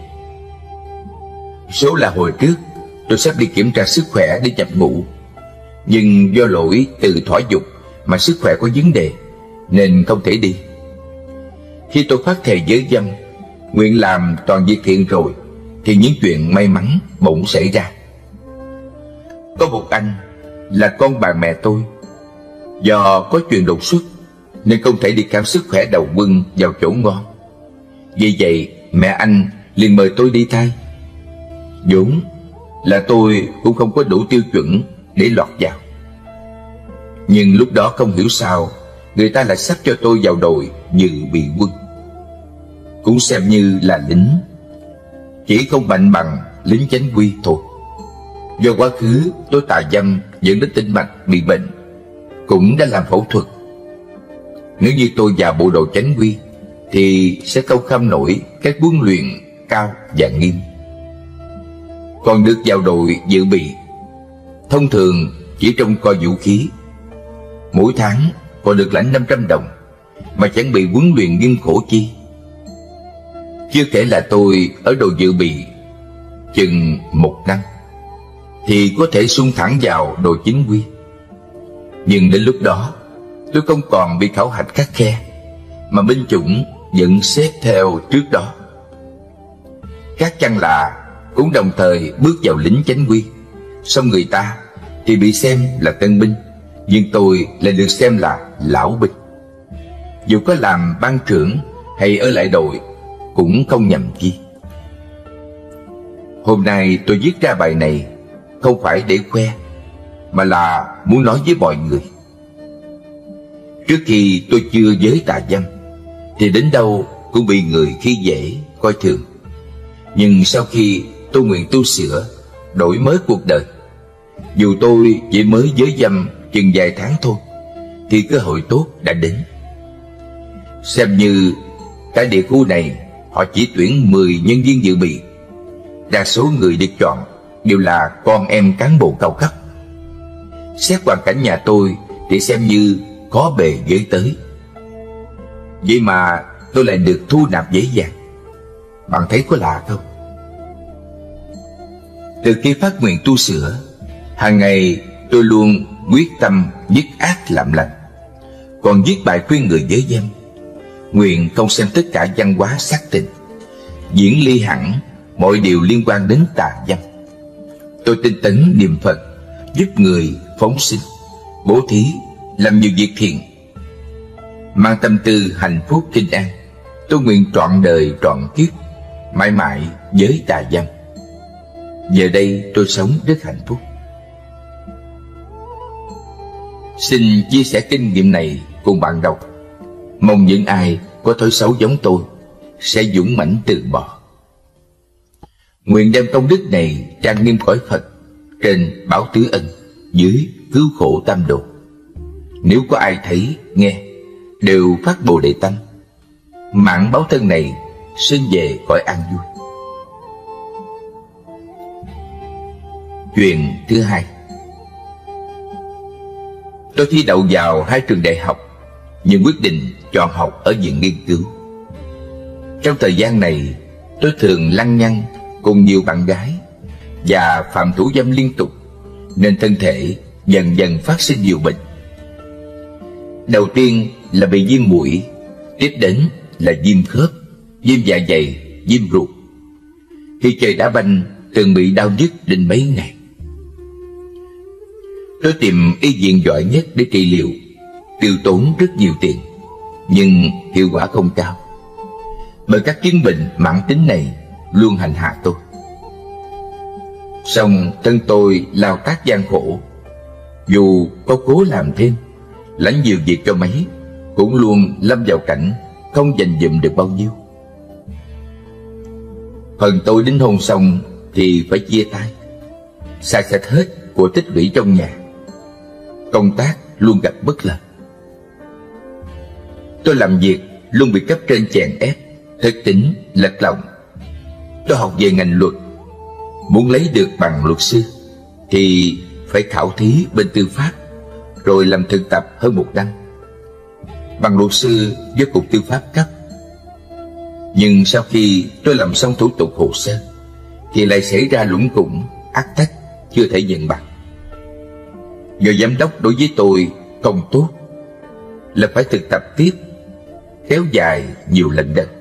Số là hồi trước tôi sắp đi kiểm tra sức khỏe để nhập ngũ, nhưng do lỗi từ thỏa dục mà sức khỏe có vấn đề nên không thể đi. Khi tôi phát thệ giới dâm, nguyện làm toàn việc thiện rồi, thì những chuyện may mắn bỗng xảy ra. Có một anh là con bà mẹ tôi, do có chuyện đột xuất nên không thể đi khám sức khỏe đầu quân vào chỗ ngon. Vì vậy mẹ anh liền mời tôi đi thay. Vốn là tôi cũng không có đủ tiêu chuẩn để lọt vào, nhưng lúc đó không hiểu sao người ta lại sắp cho tôi vào đội dự bị quân, cũng xem như là lính, chỉ không mạnh bằng lính chánh quy thôi. Do quá khứ tôi tà dâm dẫn đến tĩnh mạch bị bệnh, cũng đã làm phẫu thuật. Nếu như tôi vào bộ đội chánh quy thì sẽ không kham nổi các huấn luyện cao và nghiêm. Còn được vào đội dự bị, thông thường chỉ trông coi vũ khí, mỗi tháng còn được lãnh 500 đồng mà chẳng bị huấn luyện nghiêm khổ chi. Chưa kể là tôi ở đội dự bị chừng 1 năm thì có thể xung thẳng vào đội chính quy. Nhưng đến lúc đó tôi không còn bị khảo hạch khắt khe, mà binh chủng vẫn xếp theo trước đó. Các chăng là cũng đồng thời bước vào lính chánh quy, song người ta thì bị xem là tân binh, nhưng tôi lại được xem là lão binh. Dù có làm ban trưởng hay ở lại đội cũng không nhầm chi. Hôm nay tôi viết ra bài này không phải để khoe, mà là muốn nói với mọi người. Trước khi tôi chưa giới tà dâm thì đến đâu cũng bị người khi dễ, coi thường. Nhưng sau khi tôi nguyện tu sửa, đổi mới cuộc đời, dù tôi chỉ mới giới dâm chừng vài tháng thôi, thì cơ hội tốt đã đến. Xem như cả địa khu này họ chỉ tuyển 10 nhân viên dự bị, đa số người được chọn đều là con em cán bộ cao cấp. Xét hoàn cảnh nhà tôi thì xem như có bề giới tới. Vậy mà tôi lại được thu nạp dễ dàng. Bạn thấy có lạ không? Từ khi phát nguyện tu sửa, hàng ngày tôi luôn quyết tâm dứt ác làm lành, còn viết bài khuyên người giới dâm, nguyện không xem tất cả văn hóa sắc tình, diễn ly hẳn mọi điều liên quan đến tà dâm. Tôi tinh tấn niệm Phật, giúp người phóng sinh, bố thí, làm nhiều việc thiện, mang tâm tư hạnh phúc kinh an. Tôi nguyện trọn đời trọn kiếp mãi mãi với tà dâm. Giờ đây tôi sống rất hạnh phúc. Xin chia sẻ kinh nghiệm này cùng bạn đọc. Mong những ai có thói xấu giống tôi sẽ dũng mãnh từ bỏ. Nguyện đem công đức này trang nghiêm cõi Phật, trên báo tứ ân, dưới cứu khổ tam độ. Nếu có ai thấy, nghe, đều phát Bồ Đề tâm, mạng báo thân này sinh về cõi an vui. Chuyện thứ hai. Tôi thi đậu vào 2 trường đại học, nhưng quyết định chọn học ở viện nghiên cứu. Trong thời gian này, tôi thường lăng nhăng cùng nhiều bạn gái và phạm thủ dâm liên tục, nên thân thể dần dần phát sinh nhiều bệnh. Đầu tiên là bị viêm mũi, tiếp đến là viêm khớp, viêm dạ dày, viêm ruột. Khi chơi đá banh từng bị đau nhức đến mấy ngày. Tôi tìm y viện giỏi nhất để trị liệu, tiêu tốn rất nhiều tiền, nhưng hiệu quả không cao, bởi các chứng bệnh mãn tính này luôn hành hạ tôi. Song thân tôi lao tác gian khổ, dù có cố làm thêm, lãnh nhiều việc cho mấy, cũng luôn lâm vào cảnh không dành dụm được bao nhiêu. Phần tôi đính hôn xong thì phải chia tay, xài sạch hết của tích lũy trong nhà. Công tác luôn gặp bất lợi. Tôi làm việc luôn bị cấp trên chèn ép, thất tín, lệch lòng. Tôi học về ngành luật, muốn lấy được bằng luật sư thì phải khảo thí bên tư pháp, rồi làm thực tập hơn 1 năm. Bằng luật sư do cục tư pháp cấp. Nhưng sau khi tôi làm xong thủ tục hồ sơ thì lại xảy ra lủng củng, ác tắc, chưa thể nhận bằng. Do giám đốc đối với tôi không tốt, là phải thực tập tiếp, kéo dài nhiều lần đợt.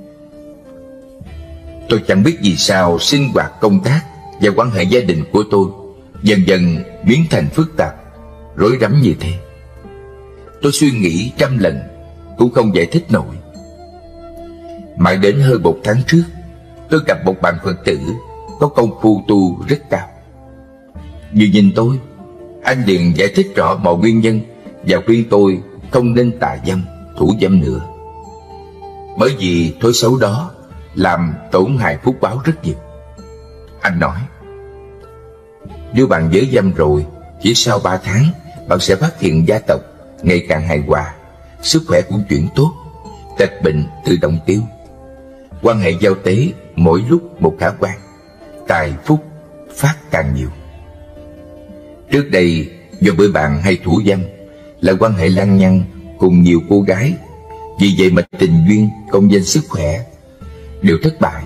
Tôi chẳng biết vì sao sinh hoạt công tác và quan hệ gia đình của tôi dần dần biến thành phức tạp, rối rắm như thế. Tôi suy nghĩ trăm lần cũng không giải thích nổi. Mãi đến hơn 1 tháng trước, tôi gặp một bạn Phật tử có công phu tu rất cao. Vừa nhìn tôi, anh liền giải thích rõ mọi nguyên nhân và khuyên tôi không nên tà dâm, thủ dâm nữa, bởi vì thói xấu đó làm tổn hại phúc báo rất nhiều. Anh nói, nếu bạn giới dâm rồi, chỉ sau 3 tháng bạn sẽ phát hiện gia tộc ngày càng hài hòa, sức khỏe cũng chuyển tốt, tật bệnh tự động tiêu, quan hệ giao tế mỗi lúc một khả quan, tài phúc phát càng nhiều. Trước đây do bởi bạn hay thủ dâm, là quan hệ lăng nhăng cùng nhiều cô gái, vì vậy mà tình duyên, công danh, sức khỏe đều thất bại.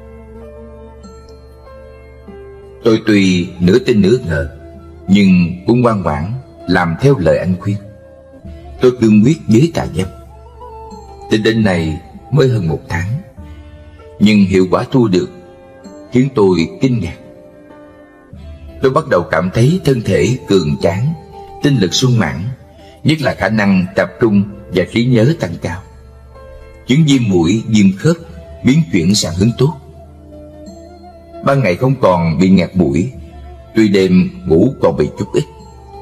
Tôi tuy nửa tin nửa ngờ, nhưng cũng ngoan ngoãn làm theo lời anh khuyên. Tôi cương quyết với tà dâm. Tính đến này mới hơn 1 tháng, nhưng hiệu quả thu được khiến tôi kinh ngạc. Tôi bắt đầu cảm thấy thân thể cường tráng, tinh lực sung mãn, nhất là khả năng tập trung và trí nhớ tăng cao. Chứng viêm mũi, viêm khớp biến chuyển sang hướng tốt. Ban ngày không còn bị ngạt mũi, tuy đêm ngủ còn bị chút ít.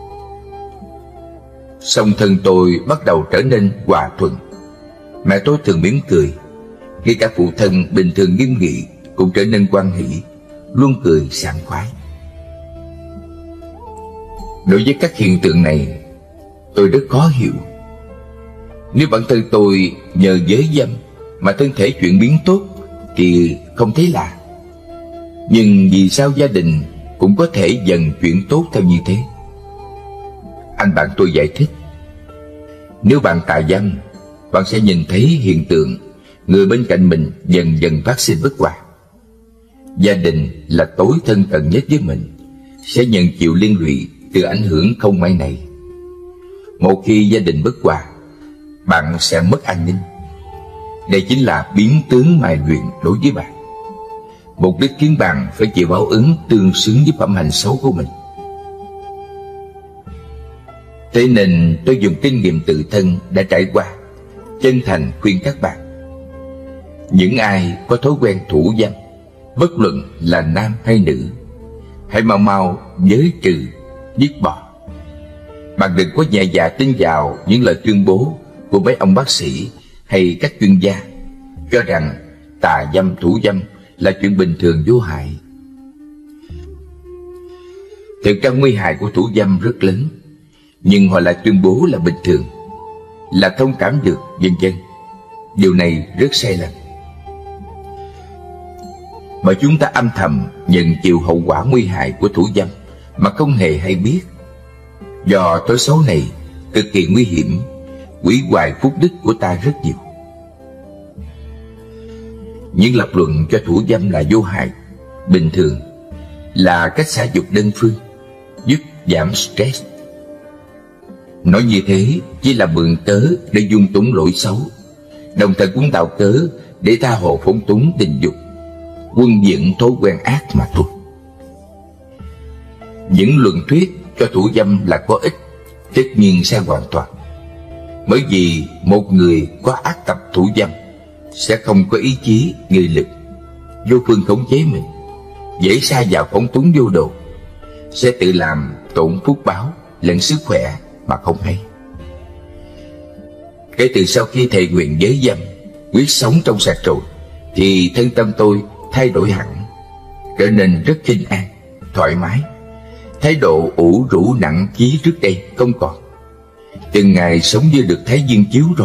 Song thân tôi bắt đầu trở nên hòa thuận. Mẹ tôi thường mỉm cười, ngay cả phụ thân bình thường nghiêm nghị cũng trở nên hoan hỷ, luôn cười sảng khoái. Đối với các hiện tượng này, tôi rất khó hiểu. Nếu bản thân tôi nhờ giới dâm mà thân thể chuyển biến tốt thì không thấy lạ. Nhưng vì sao gia đình cũng có thể dần chuyển tốt theo như thế. Anh bạn tôi giải thích, nếu bạn tà dâm, bạn sẽ nhìn thấy hiện tượng người bên cạnh mình dần dần phát sinh bất hòa. Gia đình là tối thân cận nhất với mình sẽ nhận chịu liên lụy từ ảnh hưởng không may này. Một khi gia đình bất hòa, bạn sẽ mất an ninh. Đây chính là biến tướng mài luyện đối với bạn. Mục đích khiến bạn phải chịu báo ứng tương xứng với phẩm hành xấu của mình. Thế nên tôi dùng kinh nghiệm tự thân đã trải qua, chân thành khuyên các bạn: những ai có thói quen thủ dâm, bất luận là nam hay nữ, hãy mau mau giới trừ, dứt bỏ. Bạn đừng có nhẹ dạ tin vào những lời tuyên bố của mấy ông bác sĩ hay các chuyên gia cho rằng tà dâm thủ dâm là chuyện bình thường vô hại. Thực ra nguy hại của thủ dâm rất lớn, nhưng họ lại tuyên bố là bình thường, là thông cảm được, vân vân. Điều này rất sai lầm. Mà chúng ta âm thầm nhận chịu hậu quả nguy hại của thủ dâm mà không hề hay biết. Do thói xấu này cực kỳ nguy hiểm, hủy hoại phúc đức của ta rất nhiều. Những lập luận cho thủ dâm là vô hại, bình thường, là cách xả dục đơn phương, giúp giảm stress. Nói như thế chỉ là mượn cớ để dung túng lỗi xấu, đồng thời cũng tạo cớ để tha hồ phóng túng tình dục, quân dưỡng thói quen ác mà thôi. Những luận thuyết cho thủ dâm là có ích tất nhiên sai hoàn toàn. Bởi vì một người có ác tập thủ dâm sẽ không có ý chí, nghị lực, vô phương khống chế mình, dễ sa vào phóng túng vô độ, sẽ tự làm tổn phúc báo lẫn sức khỏe mà không hay. Kể từ sau khi thề nguyện giới dâm, quyết sống trong sạch rồi, thì thân tâm tôi thay đổi hẳn, trở nên rất bình an, thoải mái. Thái độ ủ rũ nặng chí trước đây không còn. Từng ngày sống như được Thái Dương chiếu rồi.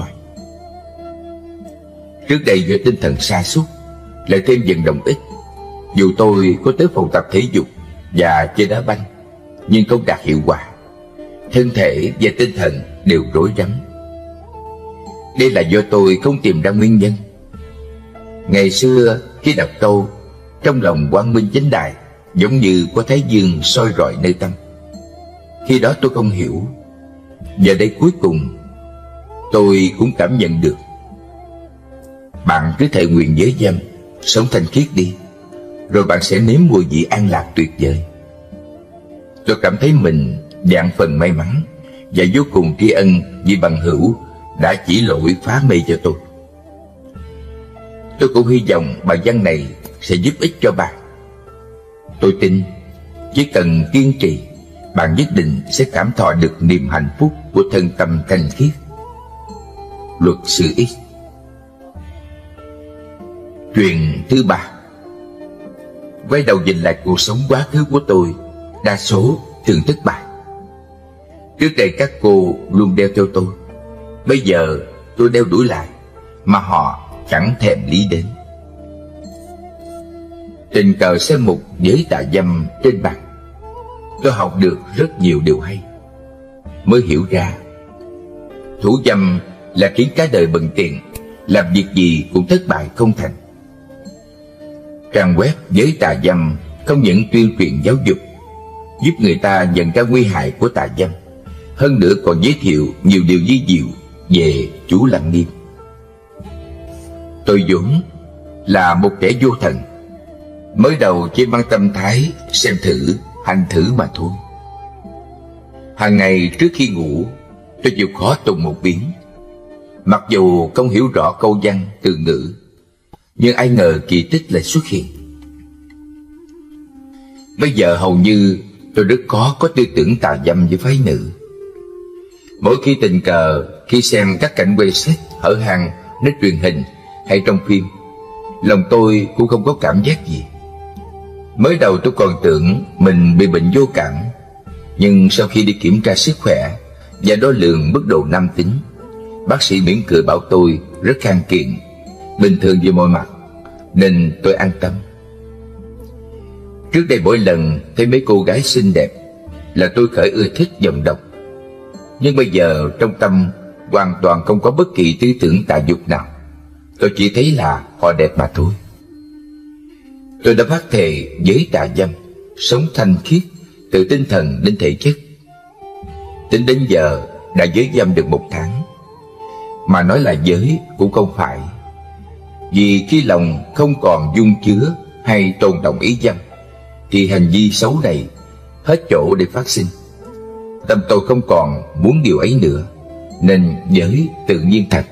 Trước đây do tinh thần sa sút, lại thêm vận động ít, dù tôi có tới phòng tập thể dục và chơi đá banh, nhưng không đạt hiệu quả. Thân thể và tinh thần đều rối rắm. Đây là do tôi không tìm ra nguyên nhân. Ngày xưa khi đọc câu trong lòng quang minh chánh đại, giống như có Thái Dương soi rọi nơi tâm, khi đó tôi không hiểu. Giờ đây cuối cùng tôi cũng cảm nhận được. Bạn cứ thệ nguyện giới dâm, sống thanh khiết đi, rồi bạn sẽ nếm mùi vị an lạc tuyệt vời. Tôi cảm thấy mình vạn phần may mắn và vô cùng tri ân vì bằng hữu đã chỉ lỗi phá mê cho tôi. Tôi cũng hy vọng bài văn này sẽ giúp ích cho bạn. Tôi tin chỉ cần kiên trì, bạn nhất định sẽ cảm thọ được niềm hạnh phúc của thân tâm thanh khiết. Luật sư X. Chuyện thứ 3. Quay đầu nhìn lại cuộc sống quá khứ của tôi, đa số thường thất bại. Trước đây các cô luôn đeo theo tôi, bây giờ tôi đeo đuổi lại, mà họ chẳng thèm lý đến. Tình cờ xem mục giới tà dâm trên bảng, tôi học được rất nhiều điều hay, mới hiểu ra thủ dâm là khiến cả đời bận tiền, làm việc gì cũng thất bại không thành. Trang web giới tà dâm không những tuyên truyền giáo dục, giúp người ta nhận ra nguy hại của tà dâm, hơn nữa còn giới thiệu nhiều điều vi diệu về chú Lăng Nghiêm. Tôi vốn là một kẻ vô thần, mới đầu chỉ mang tâm thái xem thử, hành thử mà thôi. Hàng ngày trước khi ngủ, tôi chịu khó tụng một biến. Mặc dù không hiểu rõ câu văn từ ngữ, nhưng ai ngờ kỳ tích lại xuất hiện. Bây giờ hầu như tôi rất khó có tư tưởng tà dâm với phái nữ. Mỗi khi tình cờ, khi xem các cảnh quay set hở hang nơi truyền hình hay trong phim, lòng tôi cũng không có cảm giác gì. Mới đầu tôi còn tưởng mình bị bệnh vô cảm, nhưng sau khi đi kiểm tra sức khỏe và đo lường mức độ nam tính, bác sĩ mỉm cười bảo tôi rất khang kiện, bình thường về mọi mặt, nên tôi an tâm. Trước đây mỗi lần thấy mấy cô gái xinh đẹp là tôi khởi ưa thích dòng độc. Nhưng bây giờ trong tâm hoàn toàn không có bất kỳ tư tưởng tà dục nào. Tôi chỉ thấy là họ đẹp mà thôi. Tôi đã phát thệ giới tà dâm, sống thanh khiết từ tinh thần đến thể chất. Tính đến giờ đã giới dâm được 1 tháng. Mà nói là giới cũng không phải, vì khi lòng không còn dung chứa hay tồn động ý dâm thì hành vi xấu này hết chỗ để phát sinh. Tâm tôi không còn muốn điều ấy nữa, nên giới tự nhiên thật.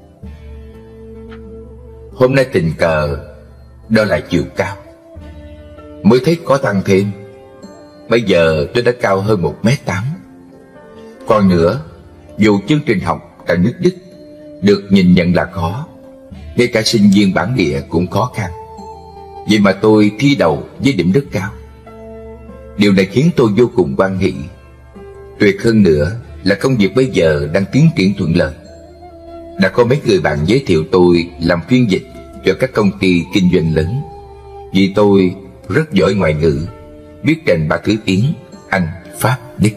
Hôm nay tình cờ đó là chiều cao, mới thấy có tăng thêm. Bây giờ tôi đã cao hơn 1m8. Còn nữa, dù chương trình học tại nước Đức được nhìn nhận là khó, ngay cả sinh viên bản địa cũng khó khăn, vậy mà tôi thi đầu với điểm rất cao. Điều này khiến tôi vô cùng hoan hỷ. Tuyệt hơn nữa là công việc bây giờ đang tiến triển thuận lợi. Đã có mấy người bạn giới thiệu tôi làm phiên dịch cho các công ty kinh doanh lớn, vì tôi rất giỏi ngoại ngữ, biết trên 3 thứ tiếng Anh, Pháp, Đức.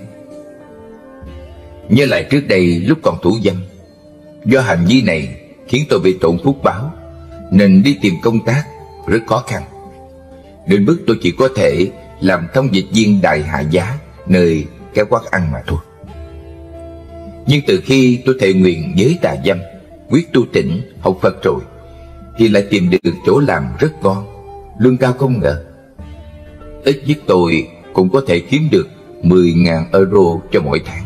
Nhớ lại trước đây lúc còn thủ dâm, do hành vi này khiến tôi bị tổn phúc báo, nên đi tìm công tác rất khó khăn. Đến mức tôi chỉ có thể làm thông dịch viên đại hạ giá nơi các quán ăn mà thôi. Nhưng từ khi tôi thệ nguyện giới tà dâm, quyết tu tỉnh, học Phật rồi, thì lại tìm được chỗ làm rất ngon, lương cao không ngờ. Ít nhất tôi cũng có thể kiếm được 10.000 euro cho mỗi tháng.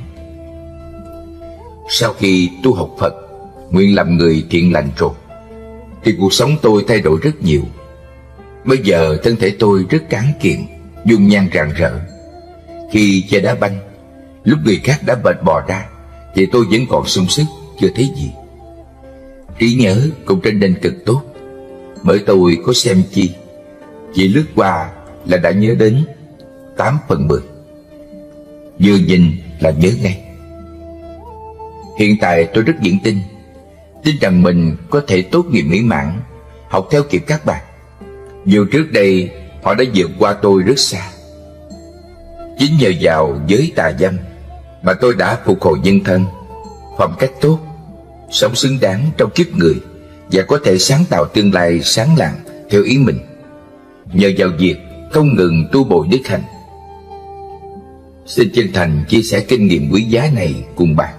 Sau khi tu học Phật, nguyện làm người thiện lành rồi, thì cuộc sống tôi thay đổi rất nhiều. Bây giờ thân thể tôi rất cán kiện, dung nhan rạng rỡ. Khi chơi đá banh, lúc người khác đã mệt bò ra, thì tôi vẫn còn sung sức, chưa thấy gì. Trí nhớ cũng trở nên cực tốt, bởi tôi có xem chi, chỉ lướt qua là đã nhớ đến 8/10. Vừa nhìn là nhớ ngay. Hiện tại tôi rất vững tin rằng mình có thể tốt nghiệp mỹ mãn, học theo kịp các bạn. Dù trước đây họ đã vượt qua tôi rất xa. Chính nhờ vào giới tà dâm mà tôi đã phục hồi nhân thân, phẩm cách tốt, sống xứng đáng trong kiếp người, và có thể sáng tạo tương lai sáng lạng theo ý mình, nhờ vào việc không ngừng tu bồi đức hạnh. Xin chân thành chia sẻ kinh nghiệm quý giá này cùng bạn.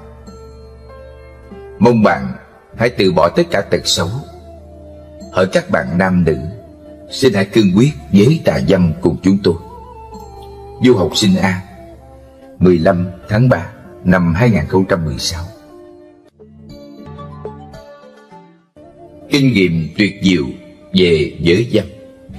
Mong bạn hãy từ bỏ tất cả tật xấu. Hỡi các bạn nam nữ, xin hãy cương quyết giới tà dâm cùng chúng tôi. Du học sinh A, 15 tháng 3 năm 2016. Kinh nghiệm tuyệt diệu về giới dâm.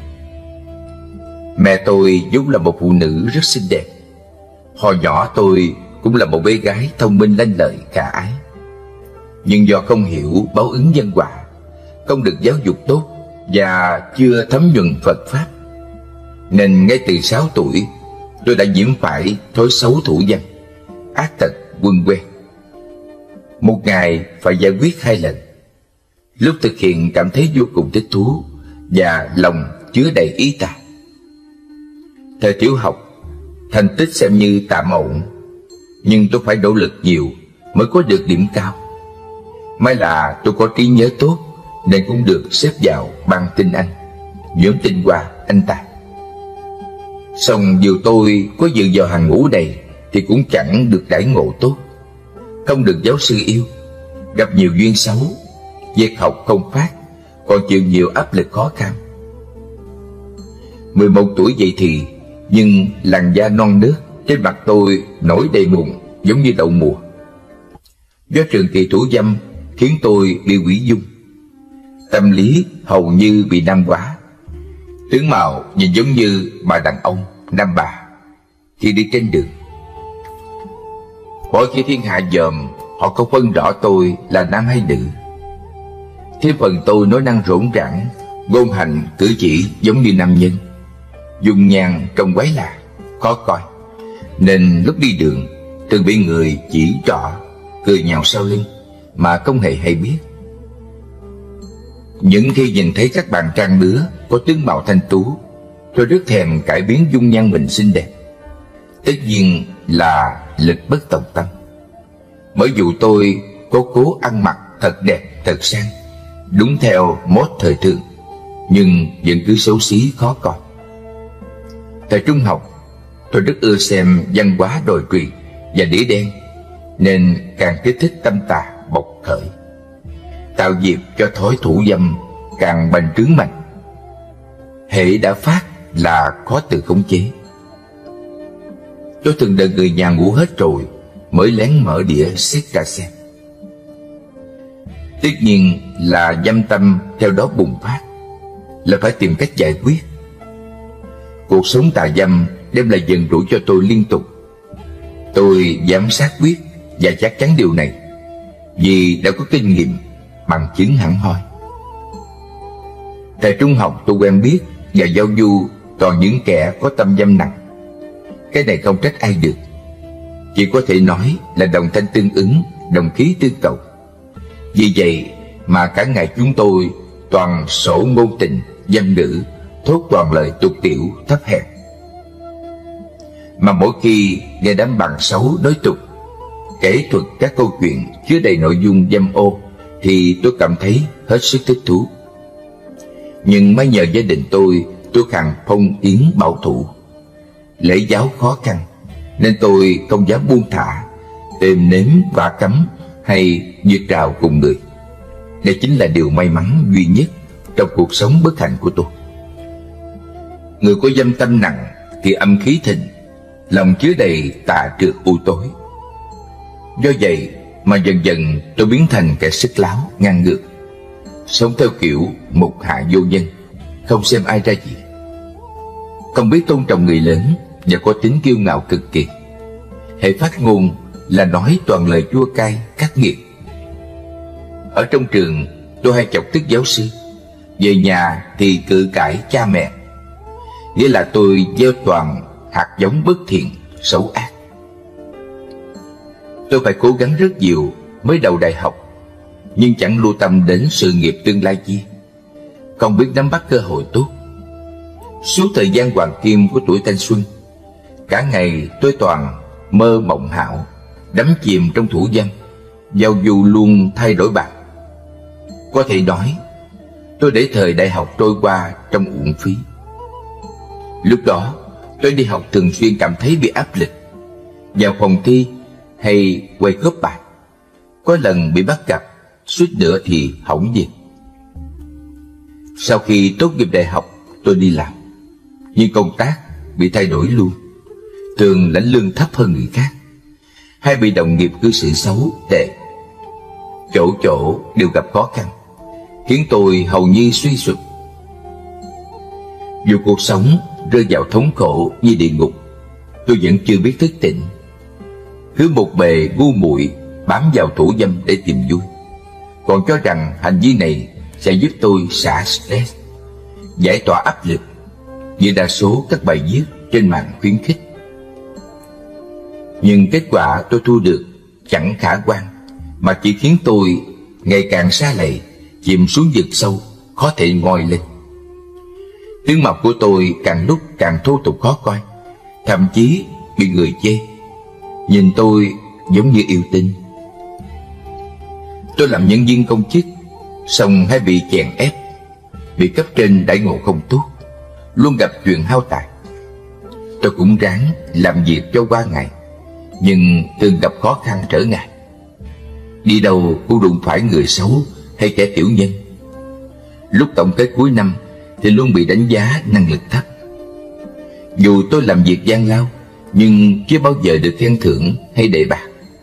Mẹ tôi vốn là một phụ nữ rất xinh đẹp. Hồi nhỏ tôi cũng là một bé gái thông minh lanh lợi khả ái. Nhưng do không hiểu báo ứng nhân quả, không được giáo dục tốt và chưa thấm nhuần Phật Pháp, nên ngay từ 6 tuổi tôi đã nhiễm phải thói xấu thủ dâm, ác tật quân quen. Một ngày phải giải quyết 2 lần. Lúc thực hiện cảm thấy vô cùng thích thú và lòng chứa đầy ý tà. Thời tiểu học, thành tích xem như tạm ổn, nhưng tôi phải nỗ lực nhiều mới có được điểm cao. May là tôi có trí nhớ tốt nên cũng được xếp vào ban tinh Anh, nhóm tinh hoa anh tài. Song dù tôi có dự vào hàng ngũ này thì cũng chẳng được đãi ngộ tốt, không được giáo sư yêu, gặp nhiều duyên xấu, việc học không phát, còn chịu nhiều áp lực khó khăn. 11 tuổi vậy thì, nhưng làn da non nớt, trên mặt tôi nổi đầy mụn giống như đậu mùa. Do trường kỳ thủ dâm khiến tôi bị hủy dung, tâm lý hầu như bị nam hóa, tướng mạo nhìn giống như bà đàn ông nam bà khi đi trên đường. Mỗi khi thiên hạ dòm, họ không phân rõ tôi là nam hay nữ. Thêm phần tôi nói năng rỗng rãng, ngôn hành cử chỉ giống như nam nhân, dung nhan trông quái lạ, khó coi, nên lúc đi đường thường bị người chỉ trỏ, cười nhạo sau lưng mà không hề hay biết. Những khi nhìn thấy các bạn trang lứa có tướng mạo thanh tú, tôi rất thèm cải biến dung nhan mình xinh đẹp. Tất nhiên là lịch bất tòng tâm. Bởi dù tôi có cố ăn mặc thật đẹp, thật sang, đúng theo mốt thời thượng, nhưng vẫn cứ xấu xí khó coi. Thời trung học, tôi rất ưa xem văn hóa đồi trụy và đĩa đen, nên càng kích thích tâm tà bộc khởi, tạo dịp cho thói thủ dâm càng bành trướng mạnh. Hễ đã phát là khó tự khống chế. Tôi từng đợi người nhà ngủ hết rồi mới lén mở đĩa xét ra xem. Tất nhiên là dâm tâm theo đó bùng phát, là phải tìm cách giải quyết. Cuộc sống tà dâm đem lại giận rủi cho tôi liên tục. Tôi dám xác quyết và chắc chắn điều này, vì đã có kinh nghiệm, bằng chứng hẳn hoi. Thời trung học tôi quen biết và giao du toàn những kẻ có tâm dâm nặng. Cái này không trách ai được, chỉ có thể nói là đồng thanh tương ứng, đồng khí tương cầu. Vì vậy mà cả ngày chúng tôi toàn sổ ngôn tình, dâm ngữ, thốt toàn lời tục tiểu, thấp hèn. Mà mỗi khi nghe đám bạn xấu nói tục, kể thuật các câu chuyện chứa đầy nội dung dâm ô, thì tôi cảm thấy hết sức thích thú. Nhưng mới nhờ gia đình tôi khàn phong kiến bảo thủ, lễ giáo khó khăn, nên tôi không dám buông thả, tìm nếm vả cấm hay duyệt trào cùng người. Đây chính là điều may mắn duy nhất trong cuộc sống bất hạnh của tôi. Người có dâm tâm nặng thì âm khí thịnh, lòng chứa đầy tà trược u tối. Do vậy mà dần dần tôi biến thành kẻ sức láo, ngang ngược, sống theo kiểu mục hạ vô nhân, không xem ai ra gì, không biết tôn trọng người lớn và có tính kiêu ngạo cực kỳ. Hễ phát ngôn là nói toàn lời chua cay, khắc nghiệt. Ở trong trường tôi hay chọc tức giáo sư, về nhà thì cự cãi cha mẹ. Nghĩa là tôi gieo toàn hạt giống bất thiện, xấu ác. Tôi phải cố gắng rất nhiều mới đầu đại học, nhưng chẳng lưu tâm đến sự nghiệp tương lai chi, không biết nắm bắt cơ hội tốt. Suốt thời gian hoàng kim của tuổi thanh xuân, cả ngày tôi toàn mơ mộng hão, đắm chìm trong thủ dâm, giao du luôn thay đổi bạc. Có thể nói tôi để thời đại học trôi qua trong uổng phí. Lúc đó tôi đi học thường xuyên cảm thấy bị áp lực, vào phòng thi hay quay cóp bài, có lần bị bắt gặp, suýt nữa thì hỏng việc. Sau khi tốt nghiệp đại học tôi đi làm, nhưng công tác bị thay đổi luôn, thường lãnh lương thấp hơn người khác, hay bị đồng nghiệp cư xử xấu tệ. Chỗ chỗ đều gặp khó khăn, khiến tôi hầu như suy sụp. Dù cuộc sống rơi vào thống khổ như địa ngục, tôi vẫn chưa biết thức tỉnh, cứ một bề ngu muội bám vào thủ dâm để tìm vui, còn cho rằng hành vi này sẽ giúp tôi xả stress, giải tỏa áp lực, như đa số các bài viết trên mạng khuyến khích. Nhưng kết quả tôi thu được chẳng khả quan, mà chỉ khiến tôi ngày càng sa lầy, chìm xuống vực sâu, khó thể ngoi lên. Tướng mạo của tôi càng lúc càng thô tục khó coi, thậm chí bị người chê. Nhìn tôi giống như yêu tinh. Tôi làm nhân viên công chức, xong hay bị chèn ép, bị cấp trên đãi ngộ không tốt, luôn gặp chuyện hao tài. Tôi cũng ráng làm việc cho qua ngày, nhưng thường gặp khó khăn trở ngại. Đi đâu cũng đụng phải người xấu hay kẻ tiểu nhân. Lúc tổng kết cuối năm thì luôn bị đánh giá năng lực thấp. Dù tôi làm việc gian lao, nhưng chưa bao giờ được khen thưởng hay đề bạt.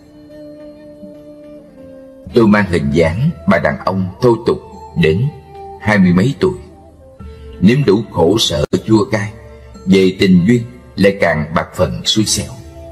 Tôi mang hình dáng bà đàn ông thô tục đến 20 mấy tuổi, nếm đủ khổ sở chua cay, về tình duyên lại càng bạc phần xui xẻo.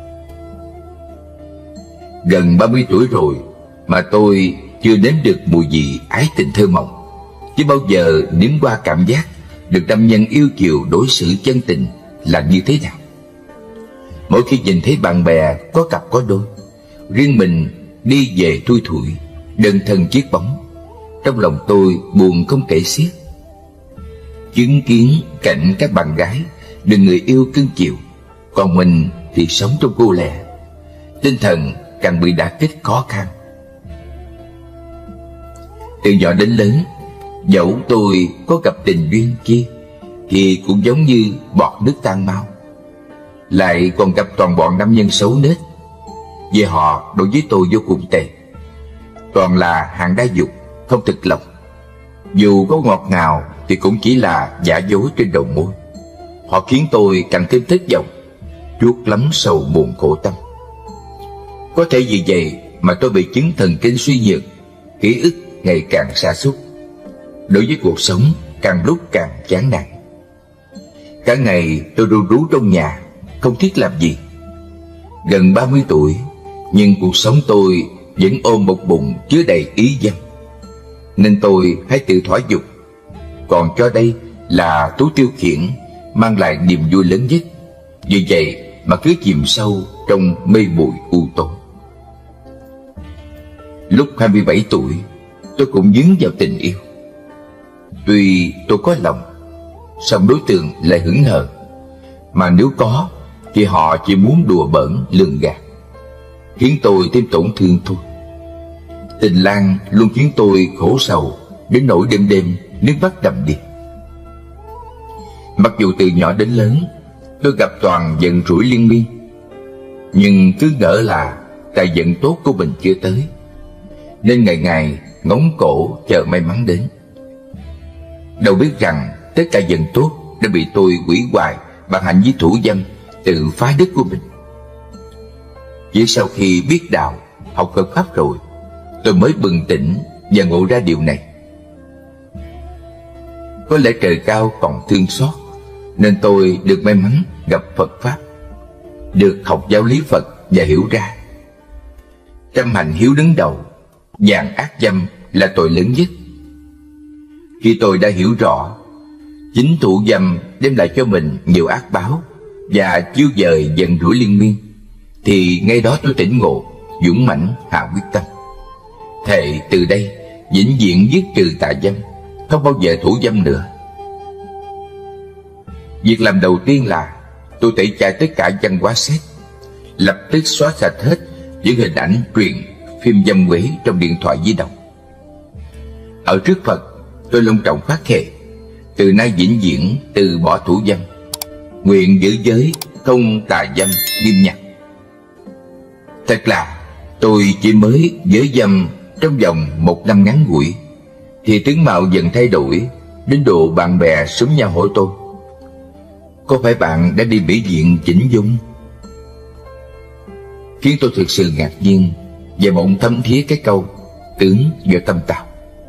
Gần 30 tuổi rồi mà tôi chưa nếm được mùi vị ái tình thơ mộng, chưa bao giờ nếm qua cảm giác được nam nhân yêu chiều đối xử chân tình là như thế nào. Mỗi khi nhìn thấy bạn bè có cặp có đôi, riêng mình đi về thui thủi, đơn thân chiếc bóng, trong lòng tôi buồn không kể xiết. Chứng kiến cảnh các bạn gái được người yêu cưng chiều, còn mình thì sống trong cô lẻ, tinh thần càng bị đả kích khó khăn. Từ nhỏ đến lớn, dẫu tôi có gặp tình duyên kia thì cũng giống như bọt nước tan mau, lại còn gặp toàn bọn nam nhân xấu nết. Vì họ đối với tôi vô cùng tệ, toàn là hạng đa dục, không thực lòng. Dù có ngọt ngào thì cũng chỉ là giả dối trên đầu môi. Họ khiến tôi càng thêm thất vọng, chuốt lắm sầu buồn khổ tâm. Có thể vì vậy mà tôi bị chứng thần kinh suy nhược, ký ức ngày càng sa sút, đối với cuộc sống càng lúc càng chán nản. Cả ngày tôi ru rú trong nhà, không thiết làm gì. Gần 30 tuổi, nhưng cuộc sống tôi vẫn ôm một bụng chứa đầy ý dâm, nên tôi hãy tự thỏa dục, còn cho đây là thú tiêu khiển mang lại niềm vui lớn nhất. Vì vậy mà cứ chìm sâu trong mê muội u tối. Lúc 27 tuổi, tôi cũng dướng vào tình yêu. Tuy tôi có lòng, song đối tượng lại hững hờ, mà nếu có thì họ chỉ muốn đùa bỡn lường gạt, khiến tôi thêm tổn thương thôi. Tình lang luôn khiến tôi khổ sầu đến nỗi đêm đêm nước mắt đầm đìa. Mặc dù từ nhỏ đến lớn tôi gặp toàn giận rủi liên miên, nhưng cứ ngỡ là tài vận tốt của mình chưa tới, nên ngày ngày ngóng cổ chờ may mắn đến. Đâu biết rằng tất cả vận tốt đã bị tôi hủy hoại bằng hành vi thủ dâm, tự phá đức của mình. Chỉ sau khi biết đạo, học Phật pháp rồi, tôi mới bừng tỉnh và ngộ ra điều này. Có lẽ trời cao còn thương xót, nên tôi được may mắn gặp Phật pháp, được học giáo lý Phật và hiểu ra trăm hành hiếu đứng đầu, vàng ác dâm là tội lớn nhất. Khi tôi đã hiểu rõ chính thủ dâm đem lại cho mình nhiều ác báo và chiêu dời giận rủi liên miên, thì ngay đó tôi tỉnh ngộ, dũng mãnh hạ quyết tâm, thệ từ đây vĩnh viễn dứt trừ tà dâm, không bao giờ thủ dâm nữa. Việc làm đầu tiên là tôi tẩy chay tất cả văn hóa xét, lập tức xóa sạch hết những hình ảnh truyền phim dâm quế trong điện thoại di động. Ở trước Phật, tôi long trọng phát thệ từ nay vĩnh viễn từ bỏ thủ dâm, nguyện giữ giới không tà dâm nghiêm ngặt. Thật là tôi chỉ mới giới dâm trong vòng 1 năm ngắn ngủi thì tướng mạo dần thay đổi, đến độ bạn bè súng nhau hỏi tôi: có phải bạn đã đi mỹ viện chỉnh dung? Khiến tôi thực sự ngạc nhiên và bỗng thấm thía cái câu tướng vào tâm tạo.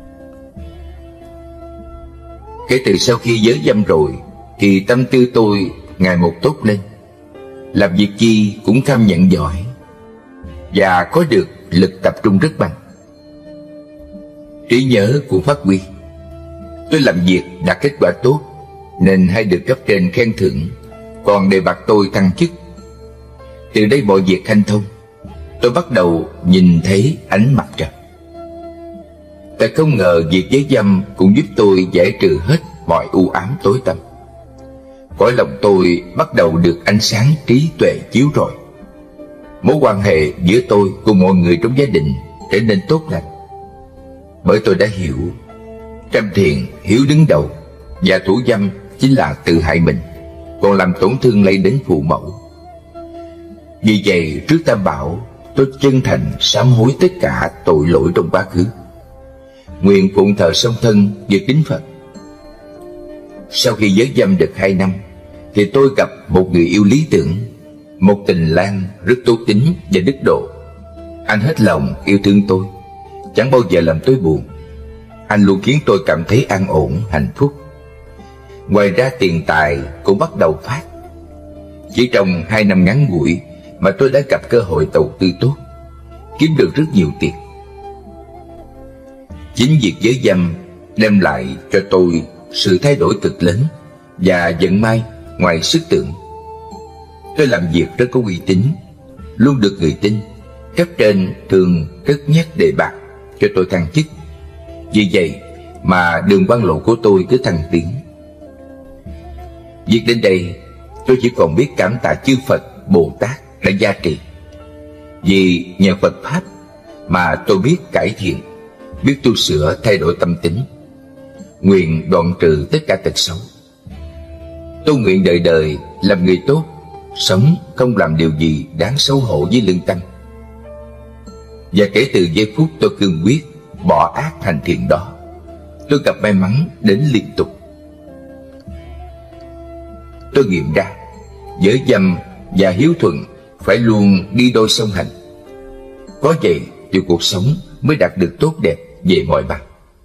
Kể từ sau khi giới dâm rồi thì tâm tư tôi ngày một tốt lên, làm việc chi cũng kham nhận giỏi và có được lực tập trung rất mạnh. Trí nhớ cũng phát huy. Tôi làm việc đạt kết quả tốt nên hay được cấp trên khen thưởng, còn đề bạt tôi thăng chức. Từ đây mọi việc hanh thông, tôi bắt đầu nhìn thấy ánh mặt trời. Thật không ngờ việc giới dâm cũng giúp tôi giải trừ hết mọi u ám tối tăm. Cõi lòng tôi bắt đầu được ánh sáng trí tuệ chiếu rọi. Mối quan hệ giữa tôi cùng mọi người trong gia đình trở nên tốt lành, bởi tôi đã hiểu trăm thiện hiếu đứng đầu, và thủ dâm chính là tự hại mình, còn làm tổn thương lây đến phụ mẫu. Vì vậy trước Tam Bảo, tôi chân thành sám hối tất cả tội lỗi trong quá khứ, nguyện phụng thờ song thân và kính Phật. Sau khi giới dâm được 2 năm thì tôi gặp một người yêu lý tưởng, một tình lang rất tốt tính và đức độ. Anh hết lòng yêu thương tôi, chẳng bao giờ làm tôi buồn. Anh luôn khiến tôi cảm thấy an ổn, hạnh phúc. Ngoài ra tiền tài cũng bắt đầu phát. Chỉ trong 2 năm ngắn ngủi mà tôi đã gặp cơ hội đầu tư tốt, kiếm được rất nhiều tiền. Chính việc giới dâm đem lại cho tôi sự thay đổi cực lớn và vận may ngoài sức tưởng. Tôi làm việc rất có uy tín, luôn được người tin. Cấp trên thường cất nhắc đề bạt cho tôi thăng chức. Vì vậy mà đường quan lộ của tôi cứ thăng tiến. Việc đến đây tôi chỉ còn biết cảm tạ chư Phật, Bồ Tát đã gia trì. Vì nhờ Phật Pháp mà tôi biết cải thiện, biết tu sửa thay đổi tâm tính, nguyện đoạn trừ tất cả tật xấu. Tôi nguyện đời đời làm người tốt, sống không làm điều gì đáng xấu hổ với lương tâm. Và kể từ giây phút tôi cương quyết bỏ ác thành thiện đó, tôi gặp may mắn đến liên tục. Tôi nghiệm ra giới dâm và hiếu thuận phải luôn đi đôi song hành. Có vậy thì cuộc sống mới đạt được tốt đẹp về mọi mặt.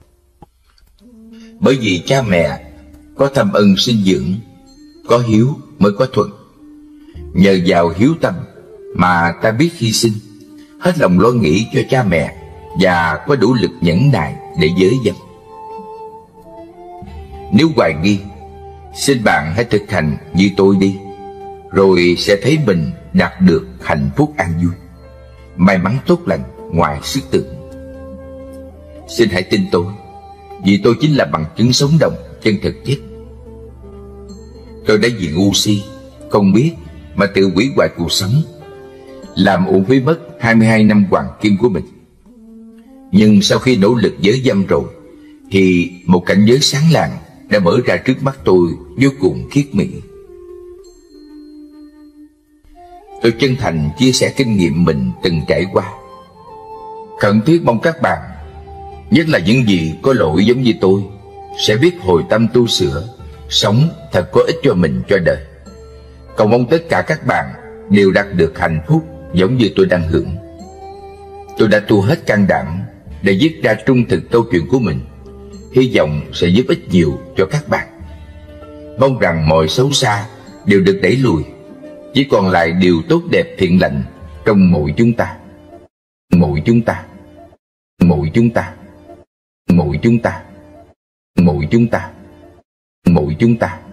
Bởi vì cha mẹ có thâm ân sinh dưỡng, có hiếu mới có thuận. Nhờ vào hiếu tâm mà ta biết hy sinh, hết lòng lo nghĩ cho cha mẹ và có đủ lực nhẫn nại để giới dâm. Nếu hoài nghi, xin bạn hãy thực hành như tôi đi, rồi sẽ thấy mình đạt được hạnh phúc an vui, may mắn tốt lành ngoài sức tưởng. Xin hãy tin tôi, vì tôi chính là bằng chứng sống động chân thực nhất. Tôi đã vì ngu si, không biết mà tự hủy hoại cuộc sống, làm uổng phí mất 22 năm hoàng kim của mình. Nhưng sau khi nỗ lực giới dâm rồi, thì một cảnh giới sáng lạng đã mở ra trước mắt tôi vô cùng khiết mỹ. Tôi chân thành chia sẻ kinh nghiệm mình từng trải qua. Khẩn thiết mong các bạn, nhất là những gì có lỗi giống như tôi, sẽ biết hồi tâm tu sửa, sống thật có ích cho mình, cho đời. Cầu mong tất cả các bạn đều đạt được hạnh phúc giống như tôi đang hưởng. Tôi đã tu hết can đảm để viết ra trung thực câu chuyện của mình, hy vọng sẽ giúp ích nhiều cho các bạn. Mong rằng mọi xấu xa đều được đẩy lùi, chỉ còn lại điều tốt đẹp thiện lành trong mỗi chúng ta. Mỗi chúng ta, mỗi chúng ta, mỗi chúng ta, mỗi chúng ta, mỗi chúng ta.